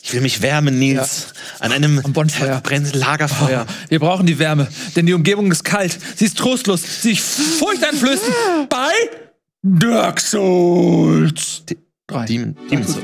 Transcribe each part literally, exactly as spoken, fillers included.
Ich will mich wärmen, Nils. Ja. An einem Bonfeuer. brennenden Lagerfeuer. Oh, wir brauchen die Wärme, denn die Umgebung ist kalt. Sie ist trostlos. Sie ist furchteinflößend. Bei Dark Souls. Die, Demon, Demon Souls.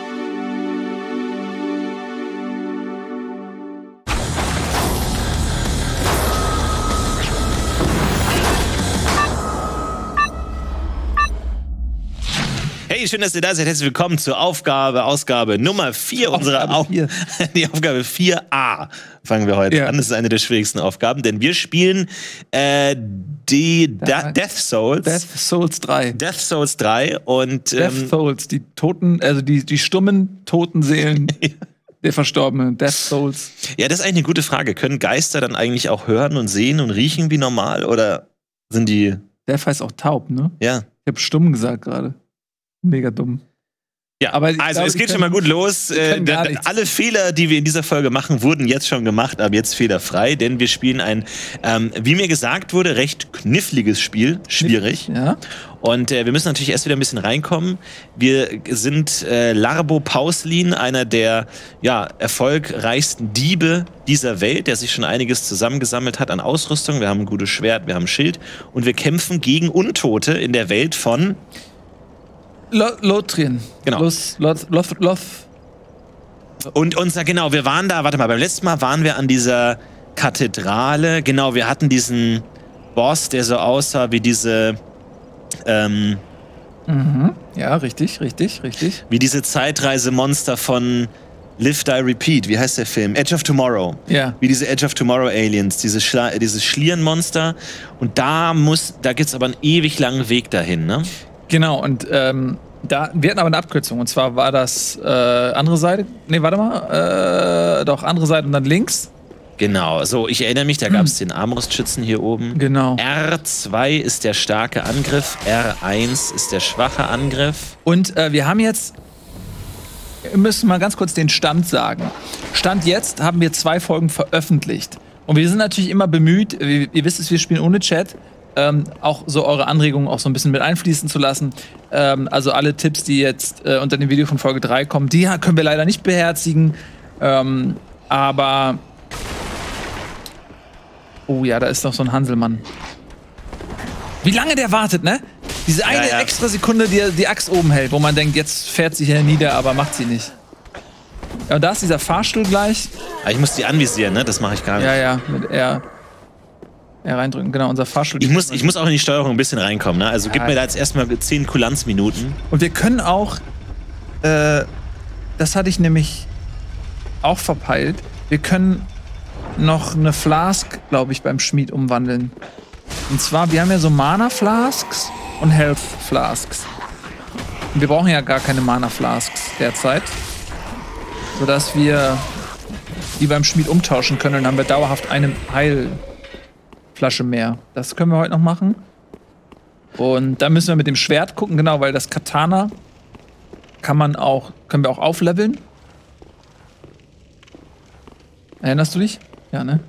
Hey, schön, dass ihr da seid. Herzlich willkommen zur Aufgabe, Ausgabe Nummer vier unserer Aufgabe. Die Aufgabe vier a fangen wir heute ja. an. Das ist eine der schwierigsten Aufgaben, denn wir spielen äh, die da Death Souls. Death Souls drei. Death Souls drei und Death ähm, Souls, die toten, also die, die stummen, toten Seelen der Verstorbenen. Death Souls. Ja, das ist eigentlich eine gute Frage. Können Geister dann eigentlich auch hören und sehen und riechen wie normal oder sind die. Death heißt auch taub, ne? Ja. Ich habe stumm gesagt gerade. Mega dumm. Ja, aber also glaube, es geht schon mal gut los. Äh, da, alle Fehler, die wir in dieser Folge machen, wurden jetzt schon gemacht, aber jetzt fehlerfrei, denn wir spielen ein, ähm, wie mir gesagt wurde, recht kniffliges Spiel. Schwierig. Ja. Und äh, wir müssen natürlich erst wieder ein bisschen reinkommen. Wir sind äh, Larbo Pauslin, einer der ja, erfolgreichsten Diebe dieser Welt, der sich schon einiges zusammengesammelt hat an Ausrüstung. Wir haben ein gutes Schwert, wir haben ein Schild und wir kämpfen gegen Untote in der Welt von Lothrien. Genau. Los, Loth, Loth, Loth. Und unser, genau, wir waren da, warte mal, beim letzten Mal waren wir an dieser Kathedrale. Genau, wir hatten diesen Boss, der so aussah wie diese, ähm, mhm. Ja, richtig, richtig, richtig. Wie diese Zeitreisemonster von Live, Die, Repeat. Wie heißt der Film? Edge of Tomorrow. Ja. Wie diese Edge of Tomorrow Aliens, diese, Schla diese Schlierenmonster. Und da muss, da gibt's aber einen ewig langen Weg dahin, ne? Genau, und ähm, da, wir hatten aber eine Abkürzung. Und zwar war das äh, andere Seite. Nee, warte mal. Äh, doch, andere Seite und dann links. Genau, so, ich erinnere mich, da gab es den Armbrustschützen hier oben. Genau. R zwei ist der starke Angriff, R eins ist der schwache Angriff. Und äh, wir haben jetzt, wir müssen mal ganz kurz den Stand sagen. Stand jetzt haben wir zwei Folgen veröffentlicht. Und wir sind natürlich immer bemüht, ihr, ihr wisst es, wir spielen ohne Chat, Ähm, auch so eure Anregungen auch so ein bisschen mit einfließen zu lassen. Ähm, also alle Tipps, die jetzt äh, unter dem Video von Folge drei kommen, die können wir leider nicht beherzigen. Ähm, aber oh ja, da ist noch so ein Hanselmann. Wie lange der wartet, ne? Diese eine ja, ja. extra Sekunde, die er die Axt oben hält, wo man denkt, jetzt fährt sie hier nieder, aber macht sie nicht. Ja, und da ist dieser Fahrstuhl gleich. Aber ich muss die anvisieren, ne? Das mache ich gar nicht. Ja, ja, mit R. Ja, reindrücken, genau, unser Fahrstuhl. Ich muss, ich muss auch in die Steuerung ein bisschen reinkommen, ne? Also ja, gib mir da jetzt erstmal zehn Kulanzminuten. Und wir können auch, äh, das hatte ich nämlich auch verpeilt, wir können noch eine Flask, glaube ich, beim Schmied umwandeln. Und zwar, wir haben ja so Mana-Flasks und Health-Flasks. Und wir brauchen ja gar keine Mana-Flasks derzeit. Sodass wir die beim Schmied umtauschen können. Und dann haben wir dauerhaft eine Heil- Flasche mehr. Das können wir heute noch machen. Und dann müssen wir mit dem Schwert gucken, genau, weil das Katana kann man auch, können wir auch aufleveln. Erinnerst du dich? Ja, ne?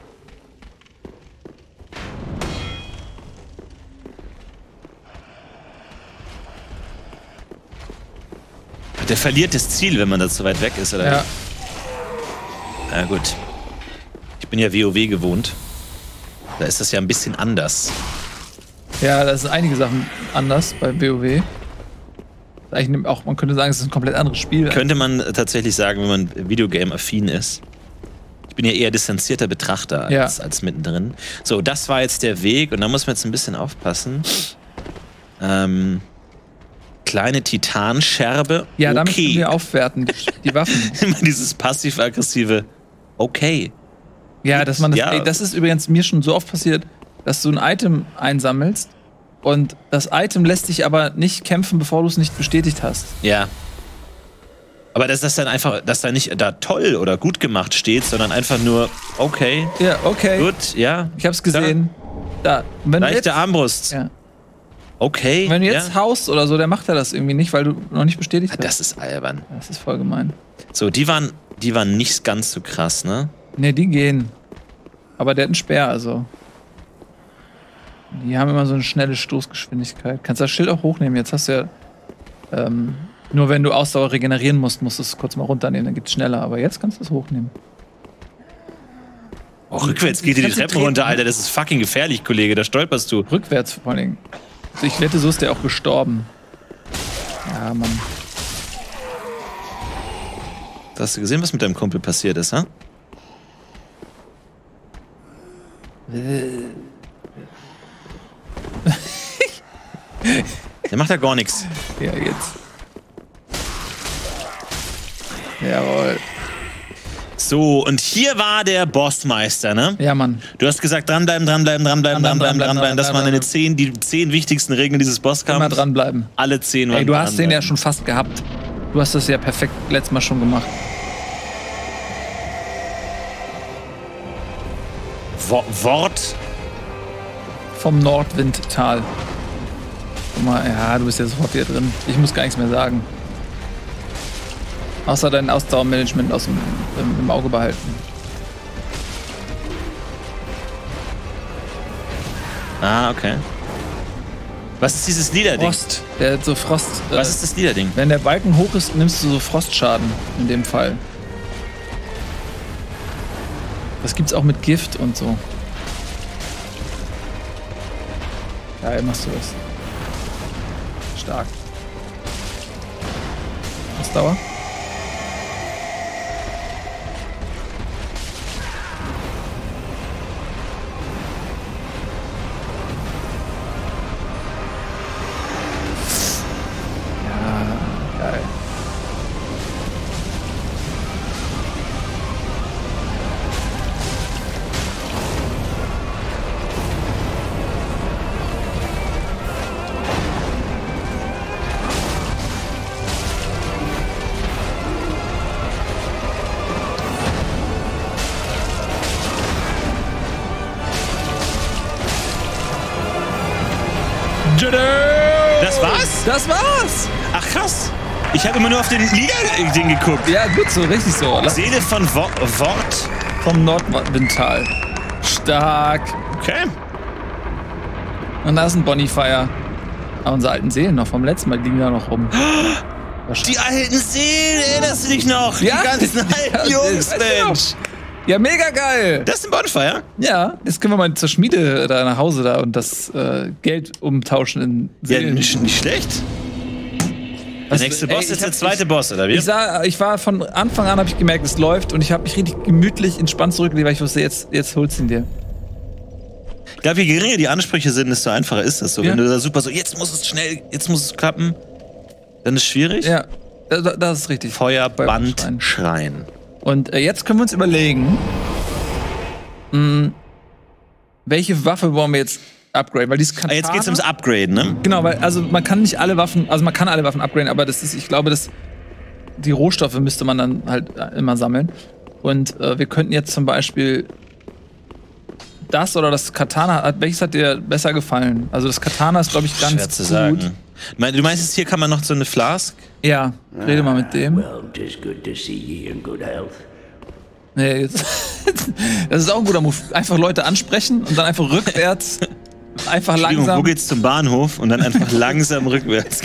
Der verliert das Ziel, wenn man da zu weit weg ist, oder? Ja. Na gut. Ich bin ja WoW gewohnt. Da ist das ja ein bisschen anders. Ja, da sind einige Sachen anders bei WoW. Eigentlich auch, man könnte sagen, es ist ein komplett anderes Spiel. Könnte man tatsächlich sagen, wenn man Videogame-affin ist. Ich bin ja eher distanzierter Betrachter ja. als, als mittendrin. So, das war jetzt der Weg und da muss man jetzt ein bisschen aufpassen. Ähm, kleine Titanscherbe. Ja, okay. damit können wir aufwerten, die, die Waffen. Immer dieses passiv-aggressive okay. Ja, dass man das, ja. ey, das ist übrigens mir schon so oft passiert, dass du ein Item einsammelst und das Item lässt dich aber nicht kämpfen, bevor du es nicht bestätigt hast. Ja. Aber dass das dann einfach, dass da nicht da toll oder gut gemacht steht, sondern einfach nur okay. Ja, okay. Gut, ja. Ich hab's gesehen. Da. Wenn Leichte jetzt, Armbrust. Ja. Okay. Wenn du jetzt ja. haust oder so, der macht er das irgendwie nicht, weil du noch nicht bestätigt hast. Das ist albern. Das ist voll gemein. So, die waren, die waren nicht ganz so krass, ne? Ne, die gehen. Aber der hat einen Speer, also. Die haben immer so eine schnelle Stoßgeschwindigkeit. Kannst das Schild auch hochnehmen. Jetzt hast du ja ähm, Nur wenn du Ausdauer regenerieren musst, musst du es kurz mal runternehmen, dann geht's schneller. Aber jetzt kannst du es hochnehmen. Oh, rückwärts geht dir die Treppen runter, Alter. Das ist fucking gefährlich, Kollege. Da stolperst du. Rückwärts vor allen Dingen. Also ich wette, so ist der auch gestorben. Ja, Mann. Hast du gesehen, was mit deinem Kumpel passiert ist, ha? Der macht ja gar nichts. Ja, jetzt. Jawohl. So, und hier war der Bossmeister, ne? Ja, Mann. Du hast gesagt, dranbleiben, dranbleiben, dranbleiben, dranbleiben, dranbleiben. Das waren deine zehn, die zehn wichtigsten Regeln dieses Bosskampfs. Immer dranbleiben. Alle zehn waren Ey, du hast den ja schon fast gehabt. Du hast das ja perfekt letztes Mal schon gemacht. Wo Wort vom Nordwindtal. Guck mal, ja, du bist ja sofort hier drin. Ich muss gar nichts mehr sagen. Außer dein Ausdauermanagement aus dem, im, im Auge behalten. Ah, okay. Was ist dieses Liederding? Frost. Der hat so Frost. Was äh, ist das Liederding? Wenn der Balken hoch ist, nimmst du so Frostschaden in dem Fall. Das gibt's auch mit Gift und so. Geil, machst du das. Stark. Ausdauer. Ja, geil. Das war's? Das war's! Ach krass. Ich habe immer nur auf den Liederding geguckt. Ja, gut so, richtig so. Lass Seele von Wo Wort. vom Nordwindtal. Stark. Okay. Und da ist ein Bonfire. Aber unsere alten Seelen noch vom letzten Mal liegen da noch rum. Die alten Seelen, erinnerst du dich noch? Ja. Die ganzen alten Ja, Jungs, weiß ich noch. Mensch. Ja, mega geil. Das ist ein Bonfire? Ja, jetzt können wir mal zur Schmiede da nach Hause da und das äh, Geld umtauschen in Ja, Seelen. nicht, nicht schlecht. Der Also, nächste ey, Boss ich ist der hab- zweite Boss, oder wie? Ich, sah, ich war von Anfang an, habe ich gemerkt, es läuft und ich habe mich richtig gemütlich entspannt zurückgelegt, weil ich wusste, jetzt, jetzt holst du ihn dir. Ich glaube, je geringer die Ansprüche sind, desto einfacher ist das. So, Ja. wenn du da super so, jetzt muss es schnell, jetzt muss es klappen, dann ist es schwierig. Ja, das, das ist richtig. Feuer, Bei Band, Schreien. Schreien. Und äh, jetzt können wir uns überlegen, mh, welche Waffe wollen wir jetzt upgraden? Weil dieses Ah, Katana, jetzt geht's ums Upgraden, ne? Genau, weil also man kann nicht alle Waffen, also man kann alle Waffen upgraden, aber das ist, ich glaube, das, die Rohstoffe müsste man dann halt äh, immer sammeln. Und äh, wir könnten jetzt zum Beispiel das oder das Katana, hat- welches hat dir besser gefallen? Also das Katana ist, glaube ich, ganz Schwer zu gut. sagen. Mein- Du meinst, jetzt hier kann man noch so eine Flask? Ja, rede mal mit dem. Well, 'tis good to see ye in good health. Nee, jetzt, das ist auch ein guter Move. Einfach Leute ansprechen und dann einfach rückwärts, einfach Entschuldigung, langsam. wo geht's zum Bahnhof? Und dann einfach langsam rückwärts.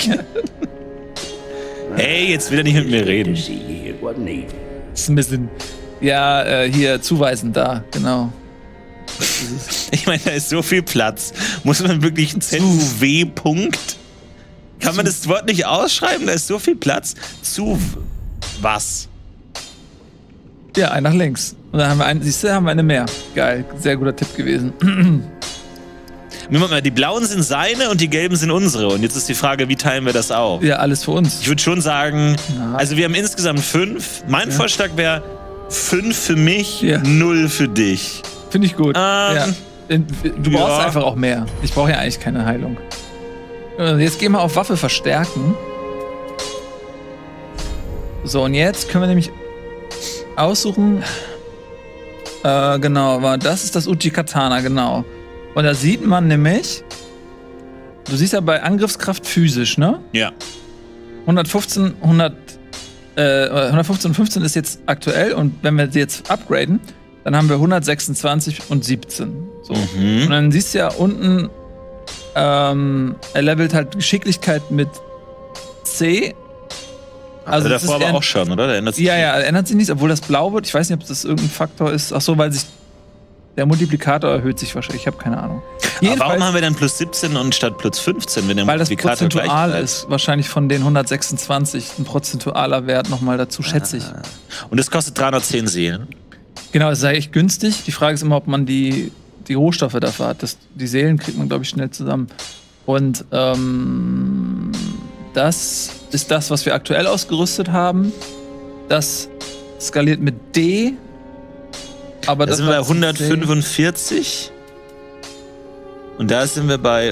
Hey, jetzt will er nicht mit mir To reden. see ye in what need. Das ist ein bisschen, ja, äh, hier zuweisen da, genau. Ich meine, da ist so viel Platz. Muss man wirklich einen Z W-Punkt? Kann man das Wort nicht ausschreiben? Da ist so viel Platz. Zu was? Ja, ein nach links. Und dann haben wir einen, siehst du, haben wir eine mehr. Geil, sehr guter Tipp gewesen. Moment mal, die blauen sind seine und die gelben sind unsere. Und jetzt ist die Frage, wie teilen wir das auf? Ja, alles für uns. Ich würde schon sagen, Ja. also wir haben insgesamt fünf. Mein Ja. Vorschlag wäre fünf für mich, Ja. null für dich. Finde ich gut. Ähm, ja. Du ja. brauchst einfach auch mehr. Ich brauche ja eigentlich keine Heilung. Äh, Jetzt gehen wir auf Waffe verstärken. So, und jetzt können wir nämlich aussuchen. Äh, genau, aber das ist das Uchi Katana, genau. Und da sieht man nämlich, du siehst ja bei Angriffskraft physisch, ne? Ja. hundertfünfzehn, hundert, äh, hundertfünfzehn und fünfzehn ist jetzt aktuell und wenn wir sie jetzt upgraden, dann haben wir hundertsechsundzwanzig und siebzehn. So. Und Mhm. dann siehst du ja unten, ähm, er levelt halt Geschicklichkeit mit C Also das davor ist aber eher- auch schon, oder? Da ändert sich Ja, ja, ändert sich nichts, obwohl das blau wird. Ich weiß nicht, ob das irgendein Faktor ist. Ach so, weil sich der Multiplikator erhöht sich wahrscheinlich. Ich habe keine Ahnung. Aber warum haben wir dann plus siebzehn und statt plus fünfzehn, wenn der weil das Multiplikator gleich prozentual bleibt? ist. Wahrscheinlich von den hundertsechsundzwanzig ein prozentualer Wert nochmal dazu, schätze ich. Und es kostet dreihundertzehn Seelen. Genau, es sei echt günstig. Die Frage ist immer, ob man die, die Rohstoffe dafür hat. Das, die Seelen kriegt man, glaube ich, schnell zusammen. Und ähm, das ist das, was wir aktuell ausgerüstet haben. Das skaliert mit D. Aber Da das sind wir bei war C. hundertfünfundvierzig. Und da sind wir bei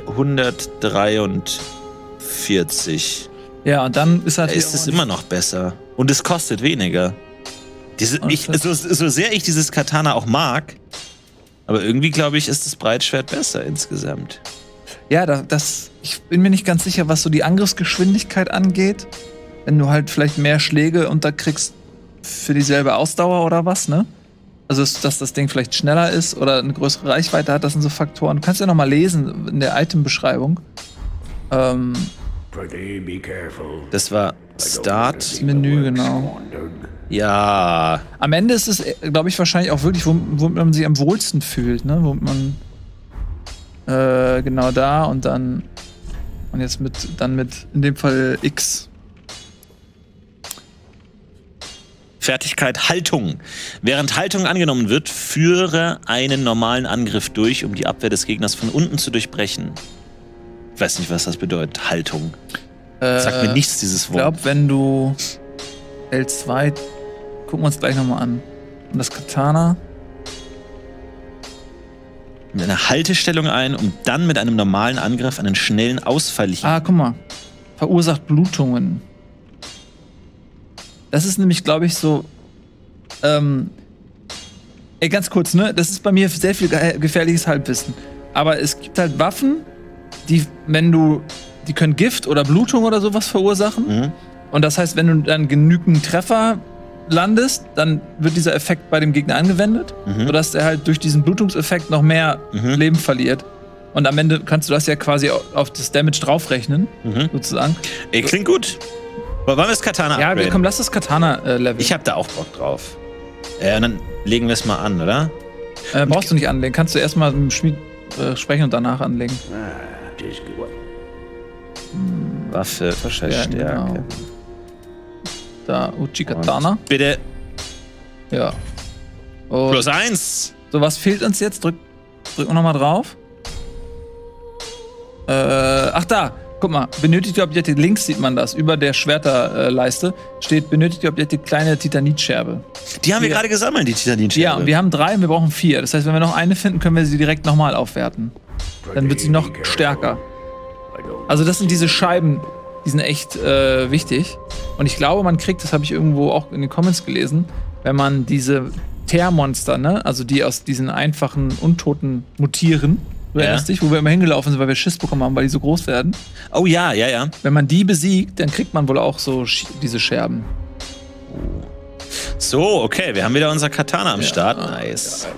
hundertdreiundvierzig. Ja, und dann ist Da halt ist es immer noch besser. Und es kostet weniger. Diese, Und ich, das- so, so sehr ich dieses Katana auch mag, aber irgendwie glaube ich, ist das Breitschwert besser insgesamt. Ja, da, das, ich bin mir nicht ganz sicher, was so die Angriffsgeschwindigkeit angeht. Wenn du halt vielleicht mehr Schläge unterkriegst für dieselbe Ausdauer oder was, ne? Also, dass dass das Ding vielleicht schneller ist oder eine größere Reichweite hat, das sind so Faktoren. Du kannst ja noch mal lesen in der Item-Beschreibung. Ähm, Pretty be careful. Das war Start. das Menü, genau. Ja. Am Ende ist es, glaube ich, wahrscheinlich auch wirklich, womit wo man sich am wohlsten fühlt, ne? Womit man äh, genau da und dann und jetzt mit, dann mit, in dem Fall X. Fertigkeit Haltung. Während Haltung angenommen wird, führe einen normalen Angriff durch, um die Abwehr des Gegners von unten zu durchbrechen. Ich weiß nicht, was das bedeutet. Haltung. Sagt mir nichts, dieses Ich Wort. glaube, wenn du L zwei, gucken wir uns gleich nochmal an. Und das Katana. In eine Haltestellung ein, um dann mit einem normalen Angriff einen schnellen Ausfall hier. Ah, guck mal. Verursacht Blutungen. Das ist nämlich, glaube ich, so. Ähm, ey, ganz kurz, ne? Das ist bei mir sehr viel ge gefährliches Halbwissen. Aber es gibt halt Waffen, die, wenn du. Die können Gift oder Blutung oder sowas verursachen. Mhm. Und das heißt, wenn du dann genügend Treffer landest, dann wird dieser Effekt bei dem Gegner angewendet, Mhm. sodass er halt durch diesen Blutungseffekt noch mehr Mhm. Leben verliert. Und am Ende kannst du das ja quasi au- auf das Damage draufrechnen, Mhm. sozusagen. Ey, klingt gut. Wollen wir das Katana Ja, wir, upgraden? komm, lass das Katana äh, leveln. Ich hab da auch Bock drauf. Ja, und dann legen wir es mal an, oder? äh, brauchst du nicht anlegen. Kannst du erstmal mit dem Schmied äh, sprechen und danach anlegen. Ah, just good. Waffe Verstärken, verstärken. genau. Da, Uchi Katana. Bitte Ja. Und plus eins. so, was fehlt uns jetzt? Drück, drück noch mal drauf. Äh, ach da, guck mal, benötigte Objekte, links sieht man das, über der Schwerterleiste steht benötigte Objekte, kleine Titanitscherbe. Die haben wir Ja. gerade gesammelt, die Titanin-Scherbe. Ja, und wir haben drei und wir brauchen vier. Das heißt, wenn wir noch eine finden, können wir sie direkt nochmal aufwerten. Dann wird sie noch stärker. Also das sind diese Scheiben, die sind echt äh, wichtig. Und ich glaube, man kriegt, das habe ich irgendwo auch in den Comments gelesen, wenn man diese Teermonster, ne, also die aus diesen einfachen Untoten mutieren, du Ja. erinnerst dich, wo wir immer hingelaufen sind, weil wir Schiss bekommen haben, weil die so groß werden. Oh ja, ja, ja. Wenn man die besiegt, dann kriegt man wohl auch so Sch diese Scherben. So, okay, wir haben wieder unser Katana am Ja. Start. Nice.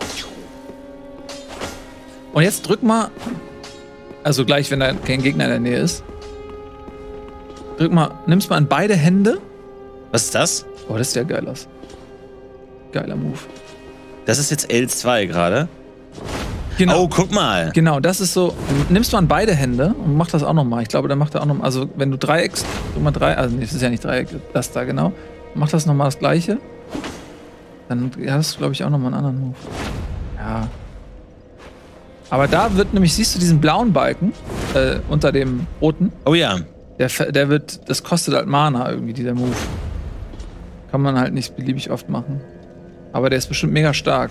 Und jetzt drück mal, also gleich, wenn da kein Gegner in der Nähe ist, drück mal, nimmst mal an beide Hände. Was ist das? Oh, das sieht ja geil aus. Geiler Move. Das ist jetzt L zwei gerade. Genau. Oh, guck mal. Genau, das ist so. Nimmst du an beide Hände und mach das auch nochmal. Ich glaube, dann macht er auch nochmal. Also, wenn du Dreiecks, drück mal drei, also, nee, das ist ja nicht Dreieck, das da genau. Mach das nochmal das Gleiche. Dann hast du, glaube ich, auch nochmal einen anderen Move. Ja. Aber da wird nämlich, siehst du diesen blauen Balken äh, unter dem roten? Oh ja. Der, ver- der wird, das kostet halt Mana irgendwie, dieser Move. Kann man halt nicht beliebig oft machen. Aber der ist bestimmt mega stark.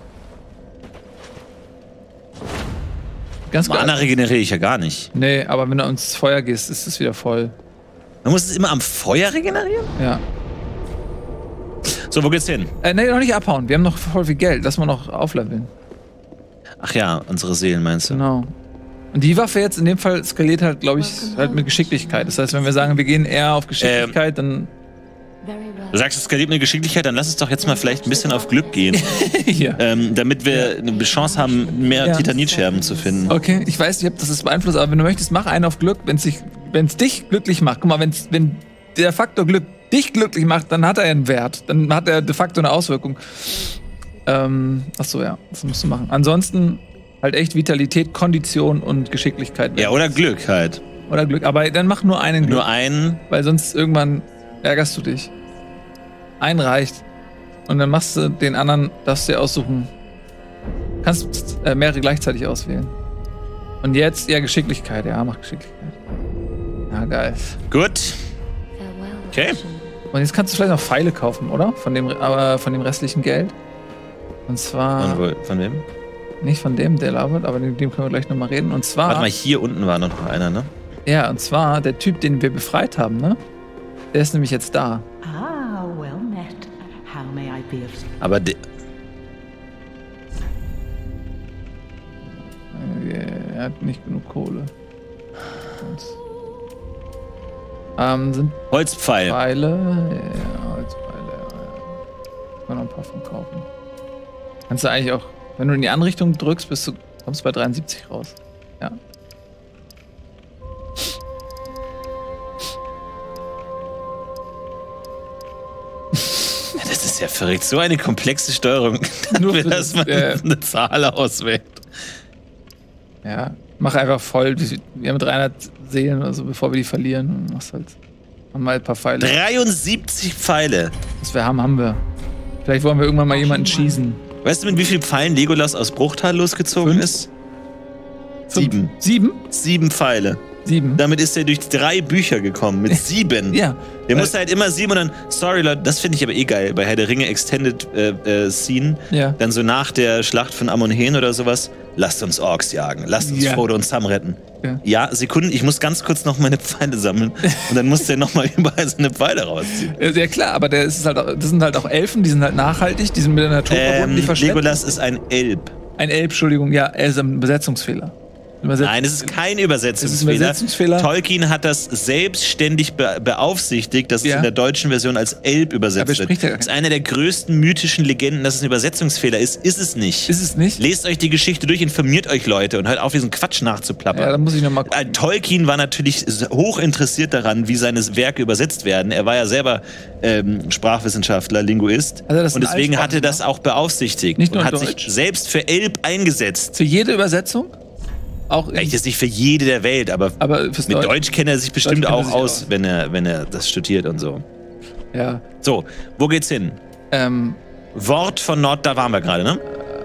Ganz Mana geil. regeneriere ich ja gar nicht. Nee, aber wenn du ins Feuer gehst, ist es wieder voll. Man muss es immer am Feuer regenerieren? Ja. So, wo geht's hin? Äh, nee, noch nicht abhauen. Wir haben noch voll viel Geld. Lass mal noch aufleveln. Ach ja, unsere Seelen meinst du? Genau. Und die Waffe jetzt in dem Fall skaliert halt, glaube ich, halt mit Geschicklichkeit. Das heißt, wenn wir sagen, wir gehen eher auf Geschicklichkeit, dann. Du sagst, es skaliert eine Geschicklichkeit, dann lass uns doch jetzt mal vielleicht ein bisschen auf Glück gehen, Hier. ähm, damit wir eine Chance haben, mehr Ja. Titanitscherben zu finden. Okay, ich weiß nicht, ob das das beeinflusst, aber wenn du möchtest, mach einen auf Glück, wenn es dich, wenn's dich glücklich macht. Guck mal, wenn's, wenn der Faktor Glück dich glücklich macht, dann hat er einen Wert. Dann hat er de facto eine Auswirkung. Ähm, achso, ja, das musst du machen. Ansonsten halt echt Vitalität, Kondition und Geschicklichkeit. Ja, oder Glück halt. Oder Glück. Aber dann mach nur einen Glück. Nur einen. Weil sonst irgendwann ärgerst du dich. Ein reicht. Und dann machst du den anderen, darfst du dir aussuchen. Kannst äh, mehrere gleichzeitig auswählen. Und jetzt, ja, Geschicklichkeit. Ja, mach Geschicklichkeit. Ja, geil. Gut. Okay. Und jetzt kannst du vielleicht noch Pfeile kaufen, oder? Von dem, äh, von dem restlichen Geld. Und zwar. Von, wo, von wem? Nicht von dem, der labert, aber mit dem können wir gleich nochmal reden. Und zwar. Warte mal, hier unten war noch einer, ne? Ja, und zwar der Typ, den wir befreit haben, ne? Der ist nämlich jetzt da. Ah, well met. How may I be of... Aber de Er hat nicht genug Kohle. Ähm, sind Holzpfeil. Pfeile. Ja, Holzpfeile. Ja. Kann noch ein paar von kaufen. Kannst du eigentlich auch, wenn du in die andere Richtung drückst, bist du, kommst du bei dreiundsiebzig raus. Ja. Das ist ja verrückt. So eine komplexe Steuerung. Nur Nur für dass man das, äh, eine Zahl auswählt. Ja. Mach einfach voll. Wir haben dreihundert Seelen oder so, bevor wir die verlieren. Und machst halt. Haben wir halt ein paar Pfeile. dreiundsiebzig Pfeile. Was wir haben, haben wir. Vielleicht wollen wir irgendwann mal jemanden schießen. Weißt du, mit wie vielen Pfeilen Legolas aus Bruchtal losgezogen Fünf? ist? Sieben. Sieben? Sieben Pfeile. Sieben. Damit ist er durch drei Bücher gekommen. Mit sieben. Ja. Der musste halt immer sieben und dann, sorry Leute, das finde ich aber eh geil, bei Herr der Ringe Extended äh, äh, Scene, Ja. dann so nach der Schlacht von Amun Hen oder sowas, lasst uns Orks jagen, lasst uns Ja. Frodo und Sam retten. Ja. Ja, Sekunden, ich muss ganz kurz noch meine Pfeile sammeln und dann muss der nochmal überall seine Pfeile rausziehen. Ja, ja, klar, aber der ist halt auch, das sind halt auch Elfen, die sind halt nachhaltig, die sind mit der Natur verbunden, Ähm, die verschleppen. Legolas ist ein Elb. Ein Elb, Entschuldigung, ja, er ist ein Übersetzungsfehler. Übersetz Nein, es ist kein Es ist ein Übersetzungsfehler. Übersetzungsfehler. Tolkien hat das selbstständig be beaufsichtigt, dass Ja. es in der deutschen Version als Elb Aber übersetzt er wird. spricht ja- Das ist eine der größten mythischen Legenden, dass es ein Übersetzungsfehler ist. Ist es nicht. Ist es nicht? Lest euch die Geschichte durch, informiert euch Leute und hört auf, diesen Quatsch Ja, nachzuplappern. da muss ich nochmal Äh, Tolkien war natürlich hoch interessiert daran, wie seine Werke übersetzt werden. Er war ja selber ähm, Sprachwissenschaftler, Linguist. Also das und sind deswegen hat er Altsprachen, das auch beaufsichtigt. Nicht nur und in hat Deutsch. sich selbst für Elb eingesetzt. Für jede Übersetzung? Auch in, Vielleicht jetzt nicht für jede der Welt, aber, aber fürs mit Deutsch. Deutsch kennt er sich bestimmt Deutsch kennt er auch sich aus, aus. wenn er, wenn er das studiert und so. Ja. So, wo geht's hin? Ähm, Wort von Nord, da waren wir gerade, ne?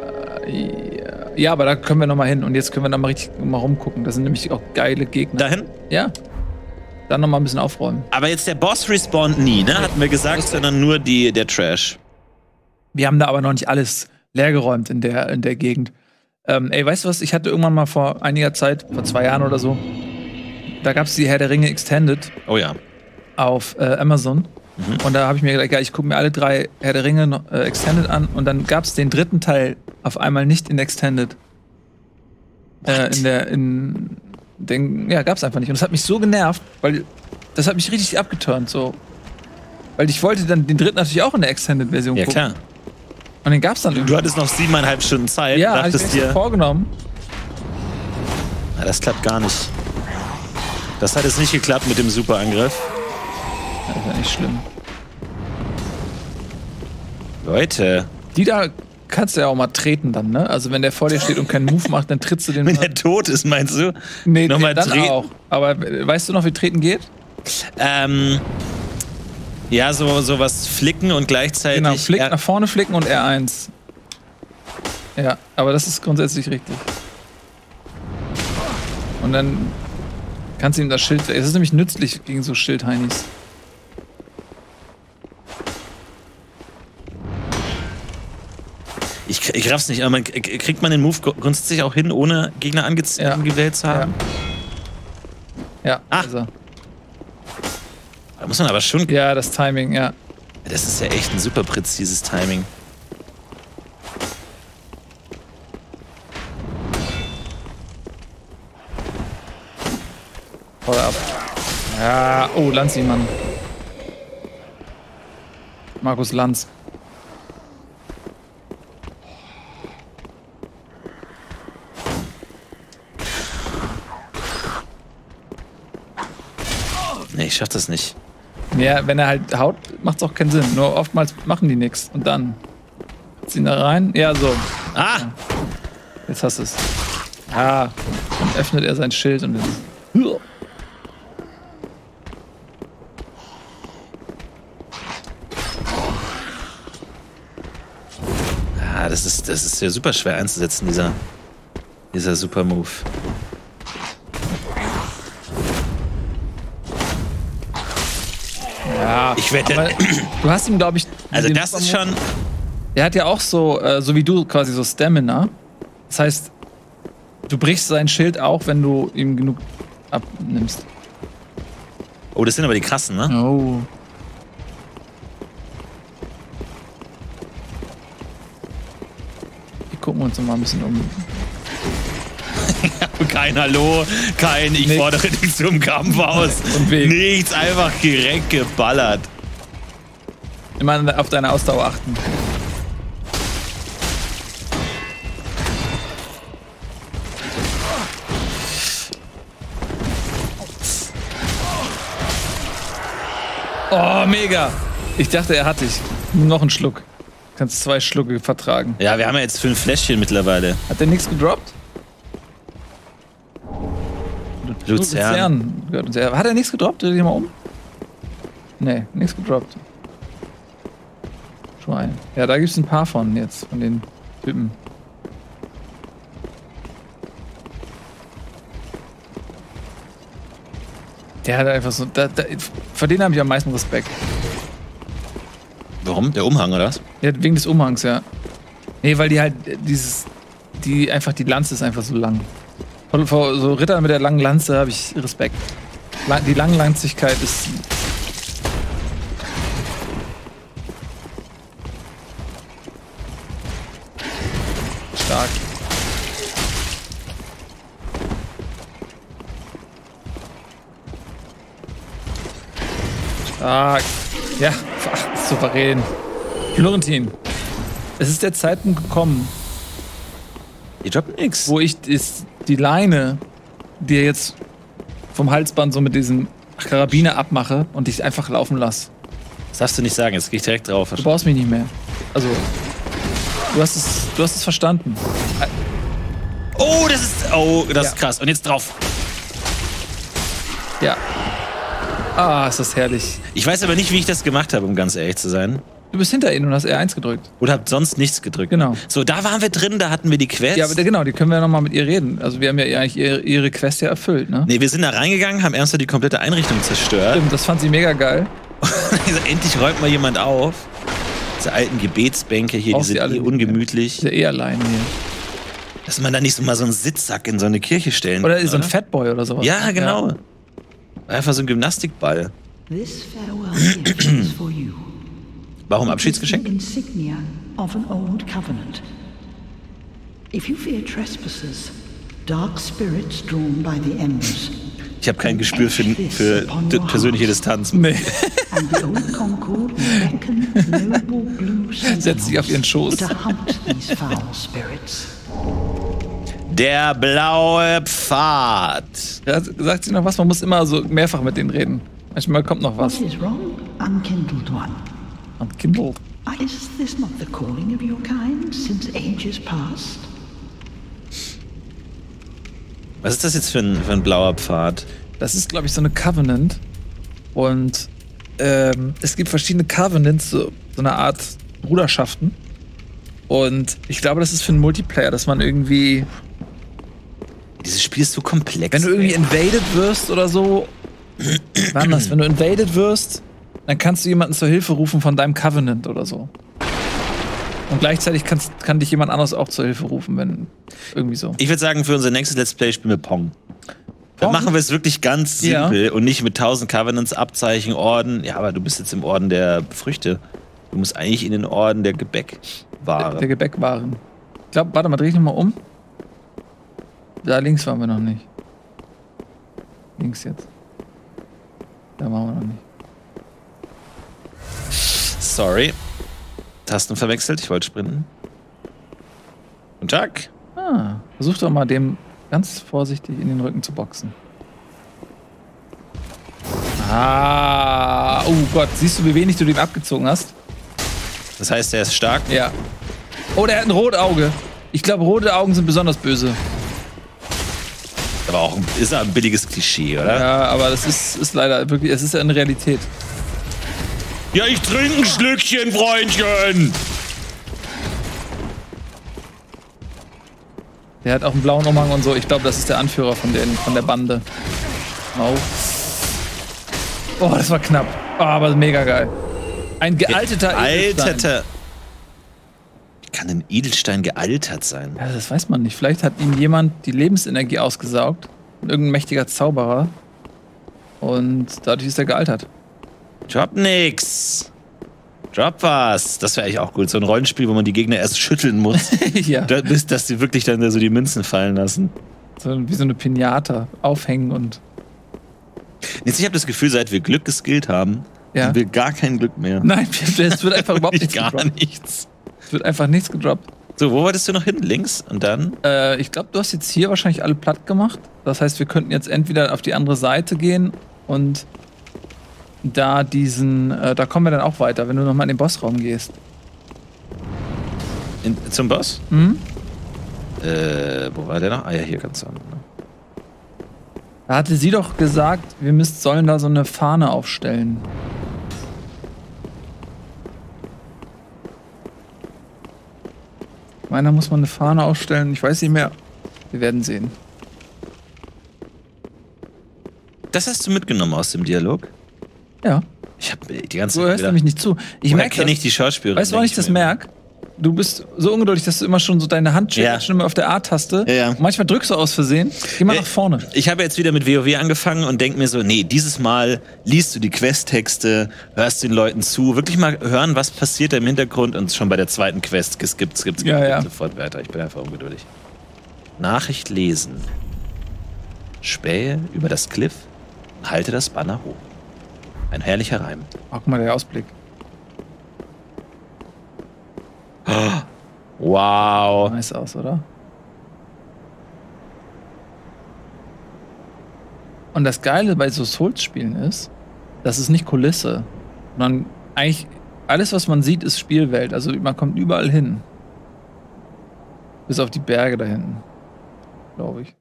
ja, ja, aber da können wir nochmal hin und jetzt können wir nochmal richtig mal rumgucken. Das sind nämlich auch geile Gegner. Dahin? Ja. Dann nochmal ein bisschen aufräumen. Aber jetzt der Boss respawnt nie, ne? Hatten wir gesagt, sondern nur die, der Trash. Wir haben da aber noch nicht alles leergeräumt in der, in der Gegend. Ähm, ey, weißt du was? Ich hatte irgendwann mal vor einiger Zeit, vor zwei Jahren oder so, da gab es die Herr der Ringe Extended Oh ja. auf äh, Amazon. Mhm. Und da habe ich mir gedacht, ja, ich gucke mir alle drei Herr der Ringe noch, äh, Extended an. Und dann gab es den dritten Teil auf einmal nicht in Extended. Äh, in der, in den, ja, gab's einfach nicht. Und das hat mich so genervt, weil das hat mich richtig abgeturnt, so. Weil ich wollte dann den dritten natürlich auch in der Extended-Version Ja, gucken. klar. Und den gab's dann irgendwie. Du hattest noch siebeneinhalb Stunden Zeit. Ja, hatte ich dachtest mir dir, vorgenommen. na, das klappt gar nicht. Das hat jetzt nicht geklappt mit dem Superangriff. Das ist ja nicht schlimm. Leute, Die da kannst du ja auch mal treten dann, ne? Also wenn der vor dir steht und keinen Move macht, dann trittst du den wenn mal. der tot ist, meinst du? Nee, Nochmal nee, dann treten? auch. Aber äh, weißt du noch, wie treten geht? Ähm, ja, so, so was flicken und gleichzeitig. Genau, flick, Ja, nach vorne flicken und R eins. Ja, aber das ist grundsätzlich richtig. Und dann kannst du ihm das Schild. Es ist nämlich nützlich gegen so Schildheinis. ich, ich raff's nicht, aber man, kriegt man den Move grundsätzlich auch hin, ohne Gegner Ja. angewählt zu haben? Ja, Ah. also. Da muss man aber schon. Ja, das Timing, ja. Das ist ja echt ein super präzises Timing. Voll ab. Ja, oh, Lanzimann. Markus Lanz. Nee, ich schaff das nicht. Ja, wenn er halt haut, macht's auch keinen Sinn. Nur oftmals machen die nichts. Und dann ziehen da rein. Ja, so. Ah! Jetzt hast du es. Ah. Dann öffnet er sein Schild und dann. Ah, das ist, das ist ja super schwer einzusetzen, dieser, dieser Super Move. Ja, Ich wette. aber du hast ihm, glaube ich. Also den das ist Supermove- schon. Er hat ja auch so, äh, so wie du, quasi so Stamina. Das heißt, du brichst sein Schild auch, wenn du ihm genug abnimmst. Oh, das sind aber die krassen, ne? Oh. Hier gucken wir uns noch mal ein bisschen um. Kein Hallo, kein ich Nix. fordere dich zum Kampf aus. Und Weg. Nichts, einfach direkt geballert. Immer auf deine Ausdauer achten. Oh, mega. Ich dachte, er hat dich. Nur noch einen Schluck. Kannst zwei Schlucke vertragen. Ja, wir haben ja jetzt fünf Fläschchen mittlerweile. Hat der nichts gedroppt? Luzern. Luzern. Hat er nichts gedroppt? Dreh dich mal um. Nee, nichts gedroppt. Schwein. Ja, da gibt es ein paar von jetzt, von den Typen. Der hat einfach so. Da, da, vor denen habe ich am meisten Respekt. Warum? Der Umhang, oder was? Ja, wegen des Umhangs, ja. Nee, weil die halt äh, dieses. Die einfach, die Lanze ist einfach so lang. Vor, vor so Rittern mit der langen Lanze habe ich Respekt. La die Langlanzigkeit ist. Stark. Stark. Ja, ach, souverän. Florentin, es ist der Zeitpunkt gekommen, Die droppen nix. wo ich ist die Leine dir jetzt vom Halsband so mit diesem Karabiner abmache und dich einfach laufen lasse. Das darfst du nicht sagen, jetzt geh ich direkt drauf. Du brauchst mich nicht mehr. Also, du hast es, du hast es verstanden. Oh, das ist. Oh, das Ja. ist krass. Und jetzt drauf. Ja. Ah, ist das herrlich. Ich weiß aber nicht, wie ich das gemacht habe, um ganz ehrlich zu sein. Du bist hinter ihnen und hast R eins gedrückt. Oder hab sonst nichts gedrückt. Genau. So, da waren wir drin, da hatten wir die Quest. Ja, aber der- genau, die können wir ja nochmal mit ihr reden. Also wir haben ja eigentlich ihre, ihre Quest ja erfüllt, ne? Nee, wir sind da reingegangen, haben ernsthaft die komplette Einrichtung zerstört. Stimmt, das fand sie mega geil. Also, endlich räumt mal jemand auf. Diese alten Gebetsbänke hier, die Brauchst sind die alle eh nicht mehr. ungemütlich. Ist ja eh allein hier. Dass man da nicht so mal so einen Sitzsack in so eine Kirche stellen Oder kann, so ein Fatboy oder sowas. Ja, genau. Einfach so ein Gymnastikball. This farewell gift is for you. Warum It is Abschiedsgeschenk? the insignia of an old covenant. If you fear trespassers, dark spirits drawn by the embers, Ich habe kein Gespür für, für d- persönliche Distanz. Nee. and the old Concord will beckon noble blue Setz dich auf ihren Schoß. to hunt these foul spirits. Der blaue Pfad. Ja, sagt sie noch was? Man muss immer so mehrfach mit denen reden. Manchmal kommt noch was. What is wrong, unkindled one? Und Kindle. Is this not the calling of your kind since ages past? Was ist das jetzt für ein, für ein blauer Pfad? Das ist, glaube ich, so eine Covenant. Und ähm, es gibt verschiedene Covenants, so, so eine Art Bruderschaften. Und ich glaube, das ist für einen Multiplayer, dass man irgendwie, Dieses Spiel ist so komplex. wenn du irgendwie ey. invaded wirst oder so, wann das? Wenn du invaded wirst, dann kannst du jemanden zur Hilfe rufen von deinem Covenant oder so. Und gleichzeitig kannst, kann dich jemand anderes auch zur Hilfe rufen, wenn irgendwie so. Ich würde sagen, für unser nächstes Let's Play spielen wir Pong. Dann Pong? machen wir es wirklich ganz Ja. simpel und nicht mit tausend Covenants, Abzeichen, Orden. Ja, aber du bist jetzt im Orden der Früchte. Du musst eigentlich in den Orden der Gebäckware. Der Gebäckwaren. Ich glaube, warte mal, dreh ich nochmal um. Da links waren wir noch nicht. Links jetzt. Da waren wir noch nicht. Sorry. Tasten verwechselt, ich wollte sprinten. Guten Tag. Ah, versuch doch mal dem ganz vorsichtig in den Rücken zu boxen. Ah, oh Gott, siehst du, wie wenig du den abgezogen hast? Das heißt, er ist stark? Ja. Oh, der hat ein Rotauge. Ich glaube, rote Augen sind besonders böse. Aber auch ein, ist er ein billiges Klischee, oder? Ja, aber das ist, ist leider wirklich, es ist ja eine Realität. Ja, ich trinke ein Schlückchen, Freundchen! Der hat auch einen blauen Umhang und so. Ich glaube, das ist der Anführer von, den, von der Bande. Oh. Oh, das war knapp. Oh, aber mega geil. Ein gealterter Edelstein. Alterter. Wie kann ein Edelstein gealtert sein? Ja, das weiß man nicht. Vielleicht hat ihm jemand die Lebensenergie ausgesaugt. Irgendein mächtiger Zauberer. Und dadurch ist er gealtert. Drop nix. Drop was. Das wäre eigentlich auch gut. So ein Rollenspiel, wo man die Gegner erst schütteln muss, Ja. bis dass sie wirklich dann so die Münzen fallen lassen. So wie so eine Pinata. Aufhängen und. Jetzt, ich habe das Gefühl, seit wir Glück geskillt haben, Ja. haben wir gar kein Glück mehr. Nein, es wird einfach überhaupt nichts gar gedroppt. nichts. Es wird einfach nichts gedroppt. So, wo wolltest du noch hin? Links und dann? Äh, ich glaube, du hast jetzt hier wahrscheinlich alle platt gemacht. Das heißt, wir könnten jetzt entweder auf die andere Seite gehen und da diesen, äh, da kommen wir dann auch weiter, wenn du nochmal in den Bossraum gehst. In, zum Boss? Mhm. Äh, wo war der noch? Ah ja, hier ganz unten. Ne? Da hatte sie doch gesagt, wir müsst, sollen da so eine Fahne aufstellen. Ich meine, da muss man eine Fahne aufstellen. Ich weiß nicht mehr. Wir werden sehen. Das hast du mitgenommen aus dem Dialog? Ja. Ich habe die ganze Du Zeit hörst gedacht, nämlich nicht zu. Ich woher merke kenne das. ich die Schauspielerin? Weißt du, wann ich Denk das mir. merke? Du bist so ungeduldig, dass du immer schon so deine Hand Ja. schon immer auf der A-Taste. Ja, ja. Und manchmal drückst du aus Versehen. Geh mal Ja, nach vorne. Ich habe jetzt wieder mit WoW angefangen und denke mir so, nee, dieses Mal liest du die Questtexte, hörst den Leuten zu, wirklich mal hören, was passiert da im Hintergrund und schon bei der zweiten Quest geskippt, skippt, skippt, Ja, ja. sofort weiter. Ich bin einfach ungeduldig. Nachricht lesen. Spähe über das Cliff und halte das Banner hoch. Ein herrlicher Reim. Oh, guck mal, der Ausblick. Wow. Nice aus, oder? Und das Geile bei so Souls-Spielen ist, das ist nicht Kulisse, sondern eigentlich alles, was man sieht, ist Spielwelt. Also man kommt überall hin. Bis auf die Berge da hinten. Glaube ich.